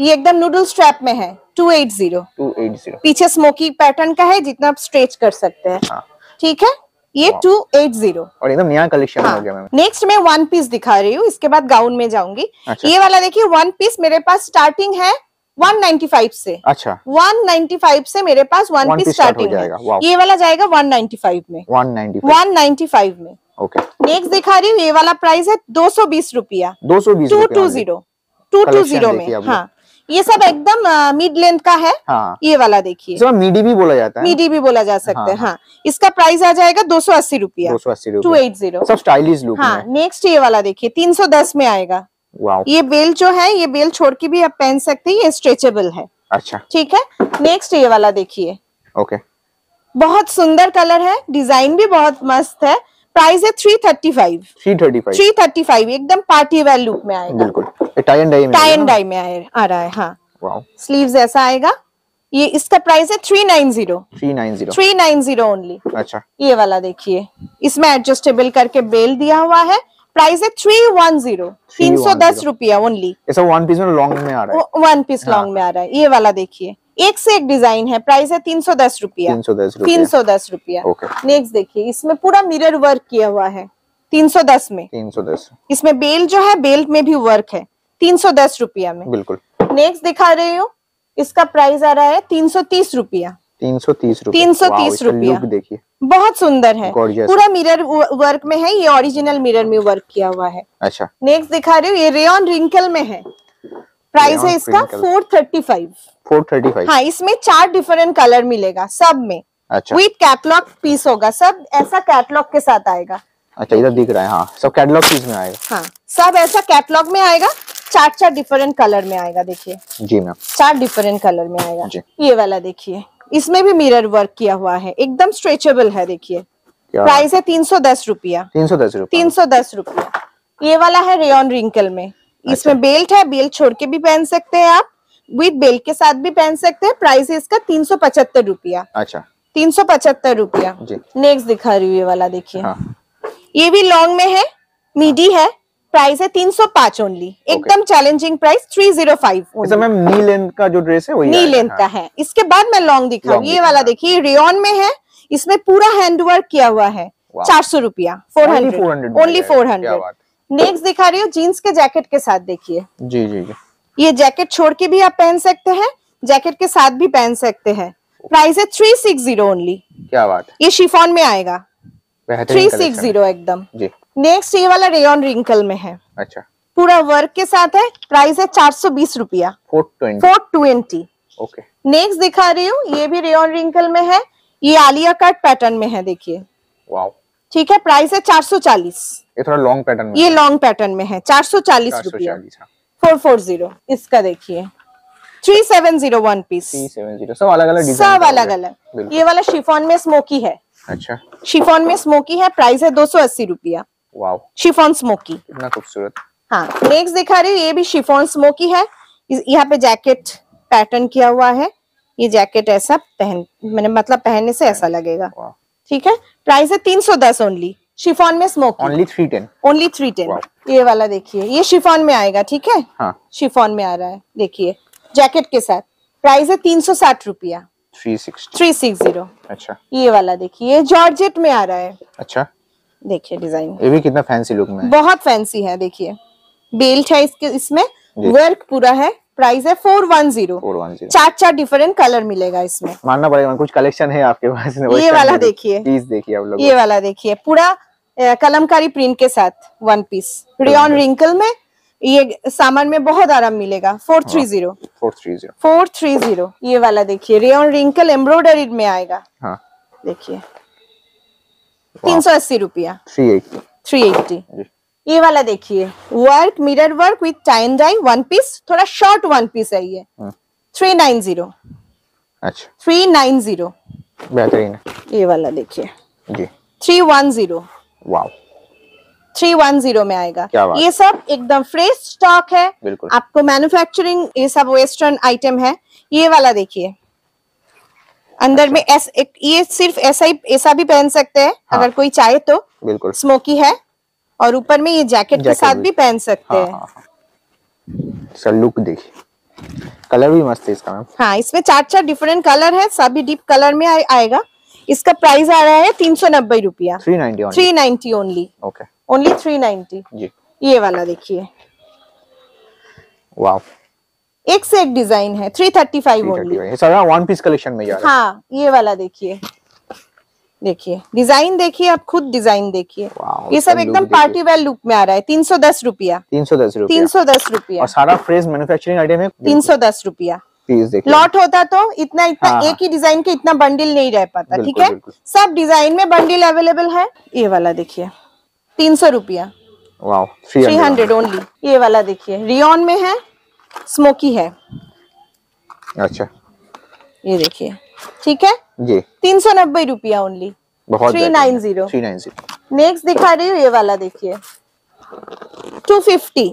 Speaker 1: ये एकदम नूडल स्ट्रैप में है, two eight zero.
Speaker 2: Two eight zero.
Speaker 1: पीछे स्मोकी पैटर्न का है, जितना आप स्ट्रेच कर सकते हैं।
Speaker 2: हाँ।
Speaker 1: ठीक है, ये टू एट जीरो।
Speaker 2: और एकदम नया कलेक्शन हो गया मैम।
Speaker 1: नेक्स्ट मैं वन पीस दिखा रही हूँ, इसके बाद गाउन में जाऊंगी।
Speaker 2: अच्छा।
Speaker 1: ये वाला देखिए, वन पीस मेरे पास स्टार्टिंग है वन नाइन्टी फाइव से।
Speaker 2: अच्छा,
Speaker 1: वन नाइन्टी फाइव से मेरे पास वन पीस स्टार्टिंग है। ये वाला जाएगा वन नाइन्टी फाइव में।
Speaker 2: One ninety five
Speaker 1: one ninety five में।
Speaker 2: ओके।
Speaker 1: नेक्स्ट दिखा रही हूँ, ये वाला प्राइस है दो सौ बीस रुपया।
Speaker 2: दो सौ बीस
Speaker 1: two two zero two two zero में। हाँ, ये सब एकदम मिड लेंथ का है।
Speaker 2: हाँ।
Speaker 1: ये वाला देखिए,
Speaker 2: इसमें मीडी भी बोला जाता है।
Speaker 1: मीडी भी बोला जा सकता है।
Speaker 2: हाँ।
Speaker 1: हाँ, इसका प्राइस आ जाएगा दो सौ अस्सी रुपया।
Speaker 2: दो सौ अस्सी
Speaker 1: टू एट जीरो।
Speaker 2: सब स्टाइलिश लुक
Speaker 1: हाँ।
Speaker 2: में।
Speaker 1: नेक्स्ट ये वाला देखिए, तीन सौ दस में आएगा।
Speaker 2: वाओ।
Speaker 1: ये बेल जो है, ये बेल छोड़ के भी आप पहन सकते हैं, ये स्ट्रेचेबल है।
Speaker 2: अच्छा,
Speaker 1: ठीक है। नेक्स्ट ये वाला देखिए,
Speaker 2: ओके।
Speaker 1: बहुत सुंदर कलर है, डिजाइन भी बहुत मस्त है। प्राइस है three thirty five.
Speaker 2: Three thirty five.
Speaker 1: Three thirty five एकदम पार्टी वेयर लुक में आएगा।
Speaker 2: बिल्कुल, टाई एंड डाई में।
Speaker 1: टाई एंड डाई में आए, आ रहा है। हाँ,
Speaker 2: वाओ।
Speaker 1: स्लीव्स ऐसा आएगा। ये इसका प्राइस है three nine zero.
Speaker 2: Three nine zero.
Speaker 1: Three nine zero only.
Speaker 2: अच्छा।
Speaker 1: ये वाला देखिए, इसमें एडजस्टेबल करके बेल दिया हुआ है। प्राइस है थ्री वन जीरो। तीन सौ दस रुपया ओनली।
Speaker 2: ये सब वन पीस में लॉन्ग में आ रहा है।
Speaker 1: वन पीस लॉन्ग में आ रहा है। ये वाला देखिए, एक से एक डिजाइन है। प्राइस है तीन सौ दस रुपया।
Speaker 2: तीन सौ दस रुपया।
Speaker 1: तीन सौ दस रुपया।
Speaker 2: ओके।
Speaker 1: नेक्स्ट देखिए, इसमें पूरा मिरर वर्क किया हुआ है। तीन सौ दस में।
Speaker 2: तीन सौ दस।
Speaker 1: इसमें बेल जो है, बेल्ट में भी वर्क है। तीन सौ दस रुपया में।
Speaker 2: बिल्कुल।
Speaker 1: नेक्स्ट दिखा रही हूँ, इसका प्राइस आ रहा है तीन सौ तीस रुपया।
Speaker 2: तीन सौ तीस रुपया।
Speaker 1: तीन सौ तीस रुपया।
Speaker 2: लुक देखिए,
Speaker 1: बहुत सुंदर है।
Speaker 2: Gorgeous।
Speaker 1: पूरा मिरर वर्क में है, ये ओरिजिनल मिरर में वर्क किया हुआ है।
Speaker 2: अच्छा।
Speaker 1: नेक्स्ट दिखा रही हूँ, ये रेयन रिंकल में है। प्राइस है इसका four thirty five.
Speaker 2: Four thirty five.
Speaker 1: हाँ, इसमें चार डिफरेंट कलर मिलेगा सब में।
Speaker 2: अच्छा।
Speaker 1: विथ कैटलॉग पीस होगा, सब ऐसा कैटलॉग के साथ आएगा।
Speaker 2: अच्छा, इधर दिख रहा है। हाँ, सब कैटलॉग पीस में आएगा।
Speaker 1: हाँ, सब ऐसा कैटलॉग में आएगा। चार चार डिफरेंट कलर में आएगा। देखिए
Speaker 2: जी मैम,
Speaker 1: चार डिफरेंट कलर में आएगा।
Speaker 2: जी।
Speaker 1: ये वाला देखिए, इसमें भी मिरर वर्क किया हुआ है, एकदम स्ट्रेचेबल है। देखिए, प्राइस है तीन सौ दस रुपया।
Speaker 2: तीन सौ दस रुपया।
Speaker 1: तीन सौ दस रुपया। ये वाला है रेयन रिंकल में। इसमें बेल्ट है, बेल्ट छोड़ के भी पहन सकते हैं आप, विद बेल्ट के साथ भी पहन सकते हैं। प्राइस है इसका तीन सौ पचहत्तर रुपया।
Speaker 2: अच्छा,
Speaker 1: तीन सौ पचहत्तर रुपया।
Speaker 2: जी।
Speaker 1: नेक्स्ट दिखा रही हूँ, ये वाला देखिए।
Speaker 2: हाँ।
Speaker 1: ये भी लॉन्ग में है, मीडी है। प्राइस है तीन सौ पाँच ओनली। एकदम challenging price, three zero five.
Speaker 2: ऐसा मैम नी लेंथ का जो ड्रेस है वही
Speaker 1: नी
Speaker 2: आएगा।
Speaker 1: लेंथ
Speaker 2: हाँ।
Speaker 1: का है। इसके बाद मैं लॉन्ग दिखाऊँ, ये वाला देखिए, रेयन में है। इसमें पूरा हैंडवर्क किया हुआ है। चार सौ रुपया। Four hundred only. Four hundred. Next दिखा रही हूँ, जीन्स के जैकेट के साथ देखिए।
Speaker 2: जी जी जी।
Speaker 1: ये जैकेट छोड़ के भी आप पहन सकते हैं, जैकेट के साथ भी पहन सकते हैं। प्राइस है थ्री सिक्स जीरो ओनली।
Speaker 2: क्या बात है।
Speaker 1: ये शिफॉन में आएगा। थ्री सिक्स जीरो एकदम।
Speaker 2: जी।
Speaker 1: नेक्स्ट ये वाला रेयन रिंकल में है।
Speaker 2: अच्छा।
Speaker 1: पूरा वर्क के साथ है। प्राइस है चार सौ बीस रुपया।
Speaker 2: Four twenty.
Speaker 1: Four twenty.
Speaker 2: Okay.
Speaker 1: Next दिखा रही हूँ, ये भी रेयन रिंकल में है। ये आलिया कट पैटर्न में है। देखिए,
Speaker 2: वाओ।
Speaker 1: ठीक है। प्राइस है चार सौ चालीस।
Speaker 2: ये थोड़ा लॉन्ग पैटर्न में।
Speaker 1: ये लॉन्ग पैटर्न में है। चार सौ चालीस रुपया। Four four zero. इसका देखिए, three seven zero one piece.
Speaker 2: Three seven zero. सब अलग अलग डिजाइन।
Speaker 1: सब अलग अलग। ये वाला शिफॉन में स्मोकी है।
Speaker 2: अच्छा।
Speaker 1: शिफॉन में स्मोकी है। प्राइस है दो सौ अस्सी रुपया।
Speaker 2: वाओ।
Speaker 1: Chiffon smoky.
Speaker 2: कितना खूबसूरत।
Speaker 1: हाँ। नेक्स्ट दिखा रही हूँ, ये भी शिफॉन स्मोकी है। इस- यहाँ पे जैकेट पैटर्न किया हुआ है। ये जैकेट ऐसा पहन, मैंने मतलब पहनने से ऐसा लगेगा।
Speaker 2: वाह।
Speaker 1: ठीक है। प्राइस है तीन सौ दस ओनली। शिफॉन में smoky.
Speaker 2: Only three ten.
Speaker 1: Only three ten. ये वाला देखिए, ये शिफॉन में आएगा। ठीक है।
Speaker 2: हाँ।
Speaker 1: शिफॉन में आ रहा है। देखिए, जैकेट के साथ। प्राइस है तीन सौ साठ रुपया।
Speaker 2: Three sixty.
Speaker 1: Three six zero.
Speaker 2: अच्छा।
Speaker 1: ये वाला देखिए, ये जॉर्जेट में आ रहा है।
Speaker 2: अच्छा।
Speaker 1: देखिए डिजाइन,
Speaker 2: ये भी कितना फैंसी लुक में है।
Speaker 1: बहुत फैंसी है। देखिए, बेल्ट है इसके, इसमें वर्क पूरा है। प्राइस है four one zero.
Speaker 2: Four one zero.
Speaker 1: चार चार डिफरेंट कलर मिलेगा इसमें।
Speaker 2: मानना पड़ेगा, कुछ कलेक्शन है आपके पास।
Speaker 1: ये वाला देखिए,
Speaker 2: प्लीज देखिए आप लोग।
Speaker 1: ये वाला देखिए, पूरा अ, कलमकारी प्रिंट के साथ वन पीस रेयन रिंकल में। ये सामान में बहुत आराम मिलेगा। Four three zero.
Speaker 2: Four three zero.
Speaker 1: Four three zero. ये वाला देखिए, रेयन रिंकल एम्ब्रॉयडरी में आएगा।
Speaker 2: हाँ।
Speaker 1: देखिए, तीन सौ अस्सी रुपया।
Speaker 2: Three eighty.
Speaker 1: Three eighty. ये वाला देखिए, work mirror work with tie and dye one piece, थोड़ा शॉर्ट वन पीस है ये। Three nine zero.
Speaker 2: अच्छा।
Speaker 1: Three nine zero.
Speaker 2: बेहतरीन है।
Speaker 1: ये वाला देखिए,
Speaker 2: जी।
Speaker 1: Three one zero.
Speaker 2: Wow.
Speaker 1: Three one zero में आएगा।
Speaker 2: क्या बात।
Speaker 1: ये सब एकदम फ्रेश स्टॉक है।
Speaker 2: बिल्कुल।
Speaker 1: आपको मैन्युफैक्चरिंग, ये सब वेस्टर्न आइटम है। ये वाला देखिए, अंदर में एस, एक, ये सिर्फ ऐसा ही ऐसा भी पहन सकते हैं। हाँ। अगर कोई चाहे तो।
Speaker 2: बिल्कुल।
Speaker 1: स्मोकी है, और ऊपर में ये जैकेट के साथ भी पहन सकते हैं।
Speaker 2: सर लुक देखिए, कलर भी मस्त है इसका मैम।
Speaker 1: हाँ, इसमें चार चार डिफरेंट कलर है, सभी डीप कलर में आ, आएगा। इसका प्राइस आ रहा है तीन सौ नब्बे रुपया।
Speaker 2: Three ninety only.
Speaker 1: Three ninety only.
Speaker 2: Okay,
Speaker 1: only three ninety.
Speaker 2: जी।
Speaker 1: ये वाला देखिए,
Speaker 2: वाव,
Speaker 1: एक से एक डिजाइन है। Three thirty five only.
Speaker 2: ये सारा वन पीस कलेक्शन में जा रहा है।
Speaker 1: हाँ, ये वाला देखिए, देखिए डिजाइन देखिए, आप खुद डिजाइन देखिए।
Speaker 2: वाव,
Speaker 1: ये सब
Speaker 2: इसका
Speaker 1: एकदम
Speaker 2: look देखिए।
Speaker 1: पार्टी वेयर लुक में आ रहा है। तीन सौ दस रुपया।
Speaker 2: तीन सौ दस रुपया।
Speaker 1: तीन सौ दस रुपया
Speaker 2: और सारा फ्रेश मैन्युफैक्चरिंग आइटम है।
Speaker 1: तीन सौ दस रुपया।
Speaker 2: पीस देखिए।
Speaker 1: लॉट होता तो इतना इतना
Speaker 2: हाँ,
Speaker 1: एक ही डिजाइन के इतना बंडल नहीं रह पाता। ठीक
Speaker 2: बिल्कुल,
Speaker 1: है,
Speaker 2: बिल्कुल।
Speaker 1: सब डिजाइन में बंडल अवेलेबल है। ये वाला देखिए, तीन सौ रुपया।
Speaker 2: Wow,
Speaker 1: three hundred only. ये वाला देखिए, रियॉन में है, स्मोकी है।
Speaker 2: अच्छा,
Speaker 1: ये देखिए, ठीक है,
Speaker 2: जी।
Speaker 1: तीन सौ नब्बे रुपया ओनली।
Speaker 2: बहुत
Speaker 1: three nine zero.
Speaker 2: Three nine zero.
Speaker 1: Next दिखा रही हूँ, ये वाला देखिए, two fifty.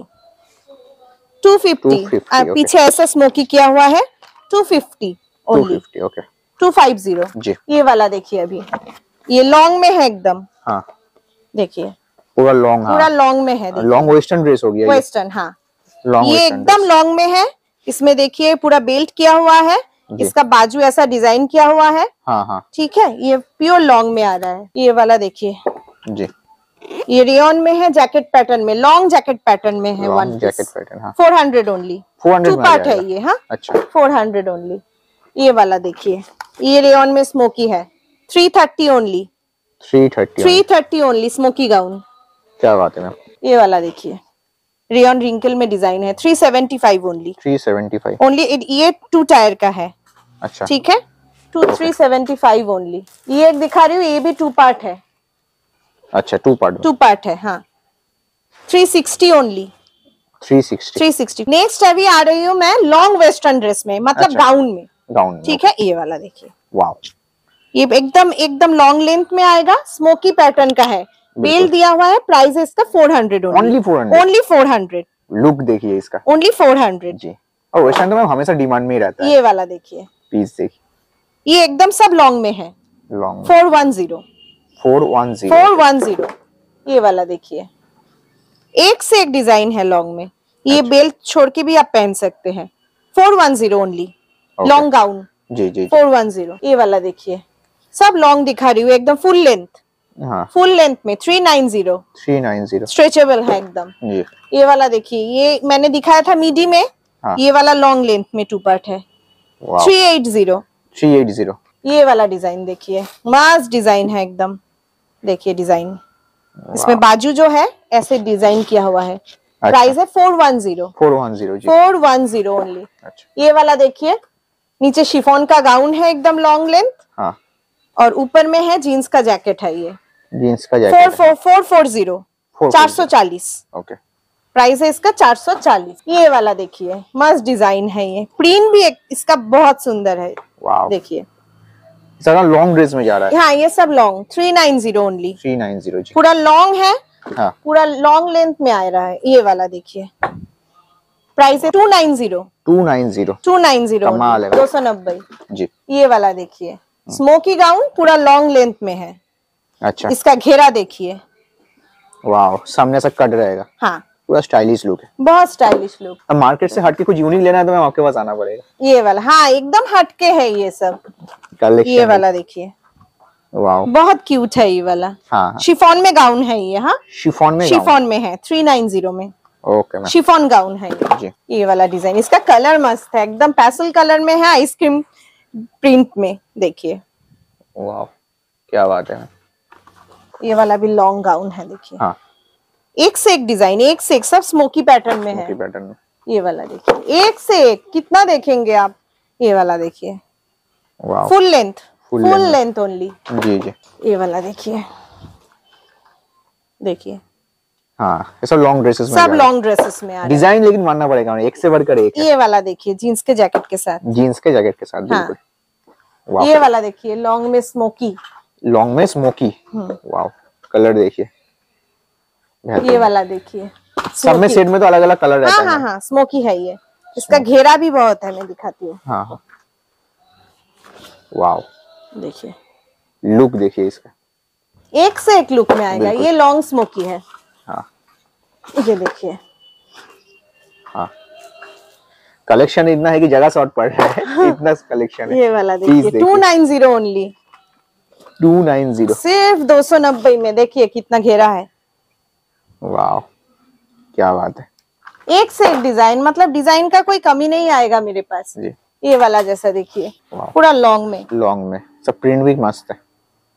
Speaker 1: Two fifty.
Speaker 2: Two fifty,
Speaker 1: पीछे ऐसा स्मोकी किया हुआ है। Two fifty
Speaker 2: two
Speaker 1: only.
Speaker 2: Fifty, okay,
Speaker 1: two five zero.
Speaker 2: जी।
Speaker 1: ये वाला देखिए, अभी ये लॉन्ग में है एकदम।
Speaker 2: हाँ,
Speaker 1: देखिए
Speaker 2: पूरा लॉन्ग।
Speaker 1: पूरा लॉन्ग में है।
Speaker 2: लॉन्ग वेस्टर्न ड्रेस हो गया।
Speaker 1: वेस्टर्न, हाँ,
Speaker 2: लॉन्ग
Speaker 1: ये एकदम लॉन्ग में है। इसमें देखिए पूरा बेल्ट किया हुआ है। इसका बाजू ऐसा डिजाइन किया हुआ है।
Speaker 2: हाँ हाँ,
Speaker 1: ठीक है, ये प्योर लॉन्ग में आ रहा है। ये वाला देखिए,
Speaker 2: जी।
Speaker 1: ये रेयन में है, जैकेट पैटर्न में, लॉन्ग जैकेट पैटर्न में है। वन
Speaker 2: जैकेट पैटर्न, हाँ।
Speaker 1: Four hundred only.
Speaker 2: Four hundred
Speaker 1: two part है ये। हाँ,
Speaker 2: अच्छा,
Speaker 1: फोर हंड्रेड ओनली। ये वाला देखिए, ये रेयन में स्मोकी है। Three thirty only.
Speaker 2: Three thirty.
Speaker 1: Three thirty only smoky gown.
Speaker 2: क्या बात है मैम।
Speaker 1: ये वाला देखिए, रेयन रिंकल में डिजाइन है। Three seventy five only.
Speaker 2: Three seventy five
Speaker 1: only. ये टू टायर का है।
Speaker 2: अच्छा,
Speaker 1: ठीक है, two three seventy five only. ये एक दिखा रही हूँ, ये भी टू पार्ट है।
Speaker 2: अच्छा, टू पार्ट।
Speaker 1: टू पार्ट है, हाँ। Three sixty only.
Speaker 2: Three sixty.
Speaker 1: Three sixty. Next अभी आ रही हूँ मैं लॉन्ग वेस्टर्न ड्रेस में, मतलब
Speaker 2: अच्छा।
Speaker 1: गाउन में।
Speaker 2: गाउन,
Speaker 1: ठीक है, ये वाला देखिए,
Speaker 2: वाव,
Speaker 1: ये एकदम एकदम लॉन्ग लेंथ में आएगा। स्मोकी पैटर्न का है। बेल दिया हुआ है। प्राइस है इसका four hundred
Speaker 2: only. Four hundred
Speaker 1: only four hundred.
Speaker 2: Look देखिए इसका,
Speaker 1: ओनली फोर हंड्रेड।
Speaker 2: जी। और वेस्टर्न तो मैम हमेशा डिमांड में ही रहता है।
Speaker 1: ये वाला देखिए,
Speaker 2: पीस देखिए,
Speaker 1: ये एकदम सब लॉन्ग में है।
Speaker 2: Long.
Speaker 1: Four one zero.
Speaker 2: Four one zero.
Speaker 1: Four one zero. ये वाला देखिए, एक से एक डिजाइन है लॉन्ग में। ये बेल्ट छोड़ के भी आप पहन सकते हैं। Four one zero only. Long gown.
Speaker 2: जी जी।
Speaker 1: Four one zero. ये वाला देखिए, सब लॉन्ग दिखा रही हूँ, एकदम फुल लेंथ।
Speaker 2: हाँ,
Speaker 1: फुल लेंथ में three nine zero.
Speaker 2: Three nine zero.
Speaker 1: Stretchable है एकदम।
Speaker 2: जी।
Speaker 1: ये वाला देखिए, ये मैंने दिखाया था मीडी में।
Speaker 2: हाँ।
Speaker 1: ये वाला लॉन्ग लेंथ में टू पार्ट है।
Speaker 2: Wow,
Speaker 1: three eight zero.
Speaker 2: Three eight zero.
Speaker 1: ये वाला डिजाइन देखिए, मास डिजाइन है एकदम। देखिए डिजाइन, इसमें बाजू जो है ऐसे डिजाइन किया हुआ है।
Speaker 2: अच्छा।
Speaker 1: प्राइस है four one zero.
Speaker 2: Four one zero, जी।
Speaker 1: Four one zero only.
Speaker 2: अच्छा,
Speaker 1: ये वाला देखिए, नीचे शिफॉन का गाउन है एकदम लॉन्ग लेंथ,
Speaker 2: हाँ।
Speaker 1: और ऊपर में है जीन्स का जैकेट है। ये
Speaker 2: जीन्स का
Speaker 1: four
Speaker 2: jacket.
Speaker 1: Four four four zero. चार सौ चालीस।
Speaker 2: ओके,
Speaker 1: प्राइस है इसका चार सौ चालीस। ये वाला देखिए, मस्त डिजाइन है। ये प्रिंट भी एक, इसका बहुत सुंदर है।
Speaker 2: वाव,
Speaker 1: देखिए,
Speaker 2: सारा लॉन्ग ड्रेस में जा रहा है।
Speaker 1: हाँ, ये सब long. Three nine zero only.
Speaker 2: Three nine zero, जी।
Speaker 1: पूरा लॉन्ग है।
Speaker 2: हाँ,
Speaker 1: पूरा लॉन्ग लेंथ में आ रहा है। ये वाला देखिए, प्राइस है two nine zero.
Speaker 2: Two nine zero.
Speaker 1: Two nine zero.
Speaker 2: कमाल है।
Speaker 1: दो सौ नब्बे।
Speaker 2: जी।
Speaker 1: ये वाला देखिए, स्मोकी गाउन, पूरा लॉन्ग लेंथ में है।
Speaker 2: अच्छा,
Speaker 1: इसका घेरा देखिए।
Speaker 2: वाव, सामने से कट रहेगा।
Speaker 1: हाँ,
Speaker 2: पूरा स्टाइलिश लुक है।
Speaker 1: बहुत स्टाइलिश लुक।
Speaker 2: अब मार्केट से हटके कुछ यूनिक लेना है तो मैं आपके पास आना पड़ेगा।
Speaker 1: ये वाला, हाँ, एकदम हटके है ये सब।
Speaker 2: कलेक्शन
Speaker 1: ये वाला देखिए,
Speaker 2: वाव,
Speaker 1: बहुत क्यूट है ये वाला।
Speaker 2: हाँ हाँ।
Speaker 1: शिफॉन में गाउन है ये। हाँ,
Speaker 2: शिफॉन में
Speaker 1: शिफॉन में है। थ्री नाइन जीरो में
Speaker 2: ओके मैम,
Speaker 1: शिफॉन गाउन है ये।
Speaker 2: जी।
Speaker 1: ये वाला डिजाइन, इसका कलर मस्त है, एकदम पैस्टल कलर में है, आइसक्रीम प्रिंट में। देखिए,
Speaker 2: वाव, क्या बात है।
Speaker 1: ये वाला भी लॉन्ग गाउन है। देखिए,
Speaker 2: हाँ,
Speaker 1: एक से एक डिजाइन, एक से एक, सब स्मोकी पैटर्न में है।
Speaker 2: पैटर्न में।
Speaker 1: ये वाला देखिए, एक से एक, कितना देखेंगे आप। ये वाला देखिए,
Speaker 2: wow,
Speaker 1: full length.
Speaker 2: Full
Speaker 1: full
Speaker 2: length।
Speaker 1: Length only.
Speaker 2: जी जी।
Speaker 1: ये वाला देखिए, देखिए,
Speaker 2: हाँ, ये सब लॉन्ग ड्रेसेस में
Speaker 1: सब लॉन्ग ड्रेसेस में आ रहा है।
Speaker 2: डिजाइन लेकिन मानना पड़ेगा, एक से बढ़कर एक है।
Speaker 1: ये वाला देखिए, जीन्स के जैकेट के साथ।
Speaker 2: जीन्स के जैकेट के साथ,
Speaker 1: हाँ।
Speaker 2: बिल्कुल। वाव,
Speaker 1: ये वाला देखिए, लॉन्ग में स्मोकी।
Speaker 2: लॉन्ग में स्मोकी। वाव, कलर देखिए।
Speaker 1: ये वाला देखिए,
Speaker 2: सब में सेट में तो अलग अलग कलर रहता
Speaker 1: हाँ
Speaker 2: है।
Speaker 1: हाँ हाँ, स्मोकी है ये। इसका घेरा भी बहुत है, मैं दिखाती हूँ।
Speaker 2: हाँ हाँ, वाव,
Speaker 1: देखिए,
Speaker 2: लुक देखिए इसका।
Speaker 1: एक से एक लुक में आएगा। ये लॉन्ग स्मोकी है।
Speaker 2: हाँ,
Speaker 1: ये देखिए,
Speaker 2: हाँ, कलेक्शन इतना है कि जगह शॉर्ट पड़ रहा है, इतना कलेक्शन है।
Speaker 1: ये वाला देखिए two nine zero only,
Speaker 2: two nine zero
Speaker 1: सिर्फ दो सौ नब्बे में। देखिए कितना घेरा है,
Speaker 2: वाह क्या बात है।
Speaker 1: एक से एक डिजाइन, मतलब डिजाइन का कोई कमी नहीं आएगा मेरे पास
Speaker 2: जी।
Speaker 1: ये वाला जैसा देखिए पूरा लॉन्ग में,
Speaker 2: लॉन्ग में सब प्रिंट भी मस्त है।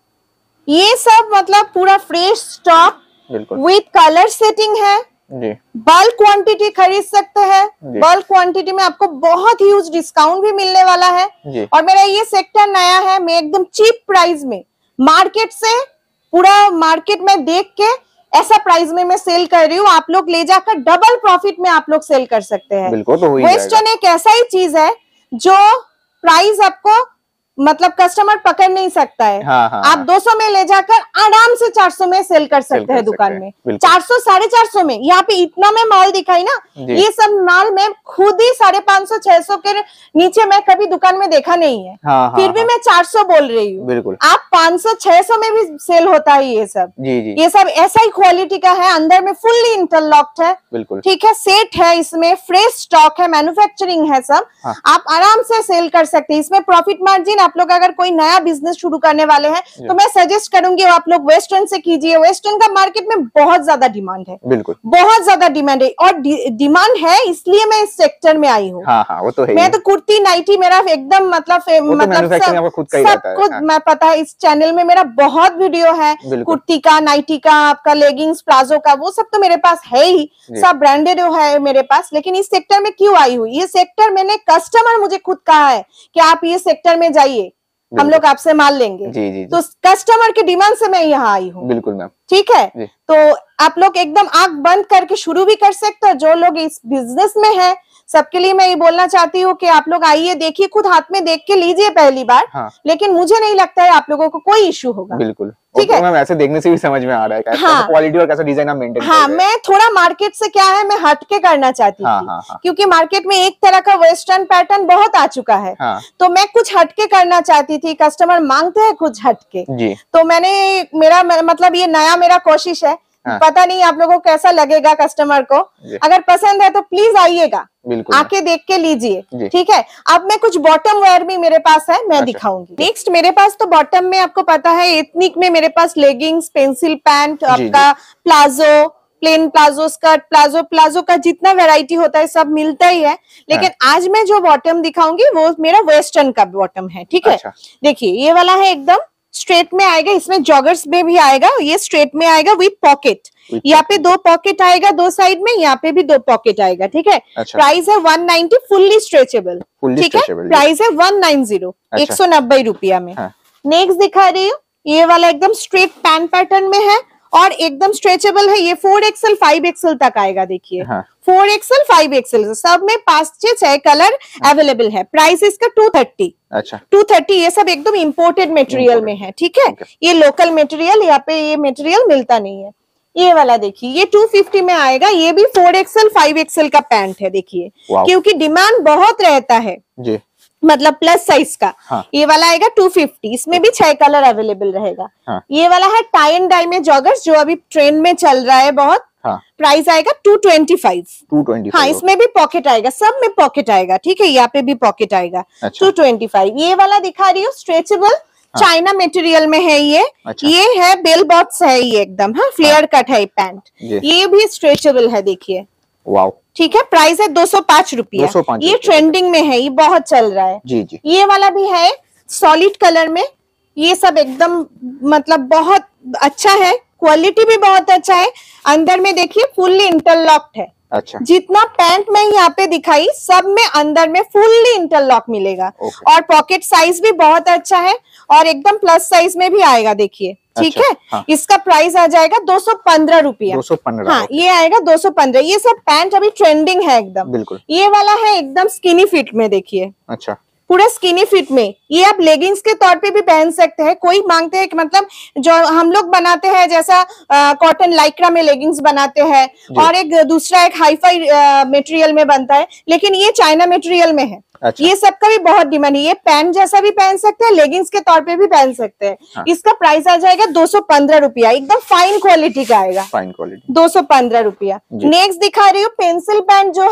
Speaker 1: ये सब मतलब पूरा fresh stock with colour setting है
Speaker 2: जी।
Speaker 1: बल्क क्वांटिटी खरीद सकते हैं, बल्क क्वांटिटी में आपको बहुत ह्यूज डिस्काउंट भी मिलने वाला है
Speaker 2: जी।
Speaker 1: और मेरा ये सेक्टर नया है, मैं एकदम चीप प्राइस में मार्केट से पूरा मार्केट में देख के ऐसा प्राइस में मैं सेल कर रही हूँ। आप लोग ले जाकर डबल प्रॉफिट में आप लोग सेल कर सकते हैं।
Speaker 2: बिल्कुल, तो
Speaker 1: वेस्टर्न एक ऐसा ही चीज है जो प्राइस आपको मतलब कस्टमर पकड़ नहीं सकता है।
Speaker 2: हाँ, हाँ,
Speaker 1: आप दो सौ में ले जाकर आराम से चार सौ में सेल कर सकते हैं दुकान में, चार सौ साढ़े चार सौ में। यहाँ पे इतना में माल दिखाई ना, ये सब माल मैं खुद ही साढ़े पांच सौ छह सौ के नीचे मैं कभी दुकान में देखा नहीं है।
Speaker 2: हाँ, हाँ,
Speaker 1: फिर भी
Speaker 2: हाँ,
Speaker 1: मैं चार सौ बोल रही हूँ।
Speaker 2: बिल्कुल,
Speaker 1: आप पाँच सौ छह सौ में भी सेल होता है ये सब।
Speaker 2: जी जी।
Speaker 1: ये सब ऐसा ही क्वालिटी का है, अंदर में फुल्ली इंटरलॉक्ड है,
Speaker 2: बिल्कुल
Speaker 1: ठीक है, सेट है, इसमें फ्रेश स्टॉक है, मैन्युफैक्चरिंग है सब।
Speaker 2: हाँ।
Speaker 1: आप आराम से सेल कर सकते हैं। इसमें प्रॉफिट मार्जिन आप लोग अगर कोई नया बिजनेस शुरू करने वाले हैं तो मैं सजेस्ट करूंगी आप लोग वेस्टर्न से कीजिए। वेस्टर्न का मार्केट में बहुत ज्यादा डिमांड है,
Speaker 2: बिल्कुल
Speaker 1: बहुत ज्यादा डिमांड है और डिमांड है इसलिए मैं इस सेक्टर में आई हूँ।
Speaker 2: हाँ, हाँ, वो तो है।
Speaker 1: मैं तो कुर्ती नाइटी मेरा एकदम मतलब मतलब सब, सब कुछ मैं पता है। इस चैनल में मेरा बहुत वीडियो है कुर्ती का, नाइटी का, आपका लेगिंग्स, प्लाजो का, वो सब तो मेरे पास है ही, सब ब्रांडेड है मेरे पास। लेकिन इस सेक्टर में क्यों आई हूँ? ये सेक्टर मैंने कस्टमर मुझे खुद कहा है कि आप ये सेक्टर में जाइए, हम लोग आपसे माल लेंगे।
Speaker 2: जी, जी, जी।
Speaker 1: तो कस्टमर की डिमांड से मैं यहाँ आई हूँ।
Speaker 2: बिल्कुल मैम,
Speaker 1: ठीक है। तो आप लोग एकदम आंख बंद करके शुरू भी कर सकते हो। जो लोग इस बिजनेस में है सबके लिए मैं ये बोलना चाहती हूँ कि आप लोग आइए, देखिए, खुद हाथ में देख के लीजिए पहली बार। हाँ। लेकिन मुझे नहीं लगता है आप लोगों को कोई इशू होगा।
Speaker 2: बिल्कुल ठीक है मैम, ऐसे देखने से भी समझ में आ रहा है कैसा
Speaker 1: हाँ,
Speaker 2: क्वालिटी और कैसा डिजाइन आप मेंटेन कर रहे हैं।
Speaker 1: हाँ, मैं थोड़ा मार्केट से क्या है मैं हटके करना चाहती थी। हाँ, हाँ, हाँ। क्योंकि मार्केट में एक तरह का वेस्टर्न पैटर्न बहुत आ चुका है। हाँ। तो मैं कुछ हटके करना चाहती थी, कस्टमर मांगते हैं कुछ हटके जी। तो मैंने मेरा मतलब ये नया मेरा कोशिश है। हाँ। पता नहीं आप लोगों को कैसा लगेगा कस्टमर को, अगर पसंद है तो प्लीज आइएगा, आके देख के लीजिए। ठीक है। अब मैं कुछ बॉटम वेयर भी मेरे पास है, मैं अच्छा। दिखाऊंगी। नेक्स्ट मेरे पास तो बॉटम में आपको पता है एथनिक में मेरे पास लेगिंग्स, पेंसिल पैंट, आपका palazzo, plain palazzo, skirt palazzo, palazzo का जितना वैरायटी होता है सब मिलता ही है। लेकिन हाँ। आज मैं जो बॉटम दिखाऊंगी वो मेरा वेस्टर्न का बॉटम है। ठीक है। अच्छा। देखिए ये वाला है एकदम स्ट्रेट में आएगा, इसमें जॉगर्स में भी आएगा, ये स्ट्रेट में आएगा विथ पॉकेट। यहाँ पे दो पॉकेट आएगा दो साइड में, यहाँ पे भी दो पॉकेट आएगा। ठीक है। अच्छा। प्राइस है वन नाइनटी, फुल्ली स्ट्रेचेबल। ठीक है। प्राइस है वन नाइन जीरो, एक सौ नब्बे रुपया में। हाँ। नेक्स्ट दिखा रही हूँ, ये वाला एकदम स्ट्रेट पैंट पैटर्न में है और एकदम स्ट्रेचेबल है। ये फोर एक्सएल फाइव एक्सएल तक आएगा। देखिए फोर एक्सएल फाइव एक्सएल सब में पांच से छह कलर अवेलेबल है। प्राइस इसका टू थर्टी। अच्छा। Two thirty. ये सब एकदम इम्पोर्टेड मटेरियल में है। ठीक है। ये लोकल मटेरियल, यहाँ पे ये मटेरियल मिलता नहीं है। ये वाला देखिए ये टू फिफ्टी में आएगा। ये भी फोर एक्सएल फाइव एक्सएल का पैंट है। देखिए क्योंकि डिमांड बहुत रहता है जी, मतलब प्लस साइज का। हाँ। ये वाला आएगा टू फिफ्टी, इसमें भी छह कलर अवेलेबल रहेगा। हाँ। ये वाला है टाई एंड डाई में जॉगर्स, जो अभी ट्रेंड में चल रहा है बहुत। हाँ। प्राइस आएगा two twenty five. Two twenty five. हाँ, इसमें भी पॉकेट आएगा, सब में पॉकेट आएगा। ठीक है। यहाँ पे भी पॉकेट आएगा। Two twenty five. ये वाला दिखा रही हूँ स्ट्रेचेबल, चाइना मटेरियल में है ये। अच्छा। ये है बेल बॉक्स है ये एकदम। हाँ, फ्लेयर कट है पैंट, ये भी स्ट्रेचेबल है। देखिए वाओ। ठीक है। प्राइस है दो सौ पांच रुपया। ये ट्रेंडिंग में है, ये बहुत चल रहा है। जी जी। ये वाला भी है सॉलिड कलर में। ये सब एकदम मतलब बहुत अच्छा है, क्वालिटी भी बहुत अच्छा है। अंदर में देखिए फुल्ली इंटरलॉक्ड है। अच्छा। जितना पैंट में यहाँ पे दिखाई सब में अंदर में फुल्ली इंटरलॉक मिलेगा। और पॉकेट साइज भी बहुत अच्छा है और एकदम प्लस साइज में भी आएगा। देखिए ठीक अच्छा, है। हाँ। इसका प्राइस आ जाएगा दो सौ पंद्रह रुपया। दो सौ पंद्रह। हाँ, ये आएगा दो सौ पंद्रह। ये सब पैंट अभी ट्रेंडिंग है एकदम। बिल्कुल। ये वाला है एकदम स्किनी फिट में। देखिए अच्छा, पूरा स्किनी फिट में। ये आप लेगिंग्स के तौर पे भी पहन सकते हैं। कोई मांगते हैं कि मतलब जो हम लोग बनाते हैं जैसा कॉटन लाइक्रा में लेगिंग्स बनाते हैं, और एक दूसरा एक हाईफाई मटेरियल में बनता है, लेकिन ये चाइना मटेरियल में है। अच्छा। ये सबका भी बहुत डिमांड है। ये पैंट जैसा भी पहन सकते हैं, लेगिंग्स के तौर पे भी पहन सकते हैं। हाँ। इसका प्राइस आ जाएगा दो सौ पंद्रह रुपया। एकदम फाइन क्वालिटी का आएगा, फाइन क्वालिटी, दो सौ पंद्रह रुपया। नेक्स्ट दिखा रही हूँ पेंसिल पैंट जो है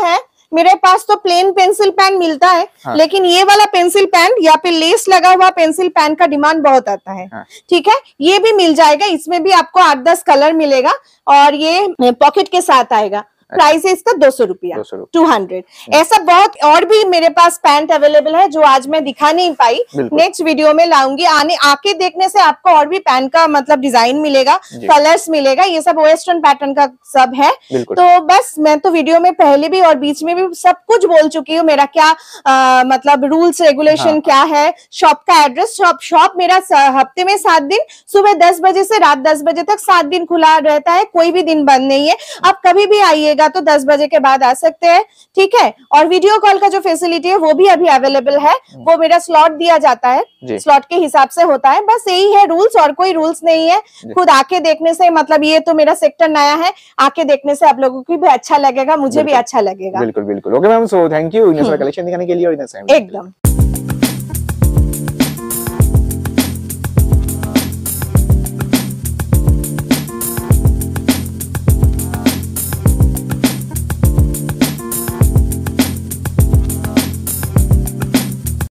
Speaker 1: मेरे पास तो प्लेन पेंसिल पेन मिलता है,
Speaker 2: हाँ।
Speaker 1: लेकिन ये वाला पेंसिल पेन या फिर लेस लगा हुआ पेंसिल पेन का डिमांड बहुत आता है।
Speaker 2: हाँ।
Speaker 1: ठीक है, ये भी मिल जाएगा, इसमें भी आपको आठ दस कलर मिलेगा और ये पॉकेट के साथ आएगा। प्राइस है इसका दो सौ रुपया, टू हंड्रेड। ऐसा बहुत और भी मेरे पास पैंट अवेलेबल है जो आज मैं दिखा नहीं पाई, नेक्स्ट वीडियो में लाऊंगी। आने आके देखने से आपको और भी पैंट का मतलब डिजाइन मिलेगा, कलर्स मिलेगा, ये सब वेस्टर्न पैटर्न का सब है। तो बस मैं तो वीडियो में पहले भी और बीच में भी सब कुछ बोल चुकी हूँ, मेरा क्या आ, मतलब रूल्स रेगुलेशन हाँ। क्या है, शॉप का एड्रेस। शॉप शॉप मेरा हफ्ते में सात दिन, सुबह दस बजे से रात दस बजे तक सात दिन खुला रहता है, कोई भी दिन बंद नहीं है। आप कभी भी आइएगा तो दस बजे के बाद आ सकते हैं, ठीक है। और वीडियो कॉल का जो फैसिलिटी है वो भी अभी अवेलेबल है, वो मेरा स्लॉट दिया जाता है, स्लॉट के हिसाब से होता है। बस यही है रूल्स, और कोई रूल्स नहीं है। खुद आके देखने से मतलब ये तो मेरा सेक्टर नया है, आके देखने से आप लोगों को भी अच्छा लगेगा, मुझे भी अच्छा लगेगा।
Speaker 2: बिल्कुल बिल्कुल। Okay ma'am, so thank you इतना सारा कलेक्शन दिखाने के लिए और इतना
Speaker 1: एकदम।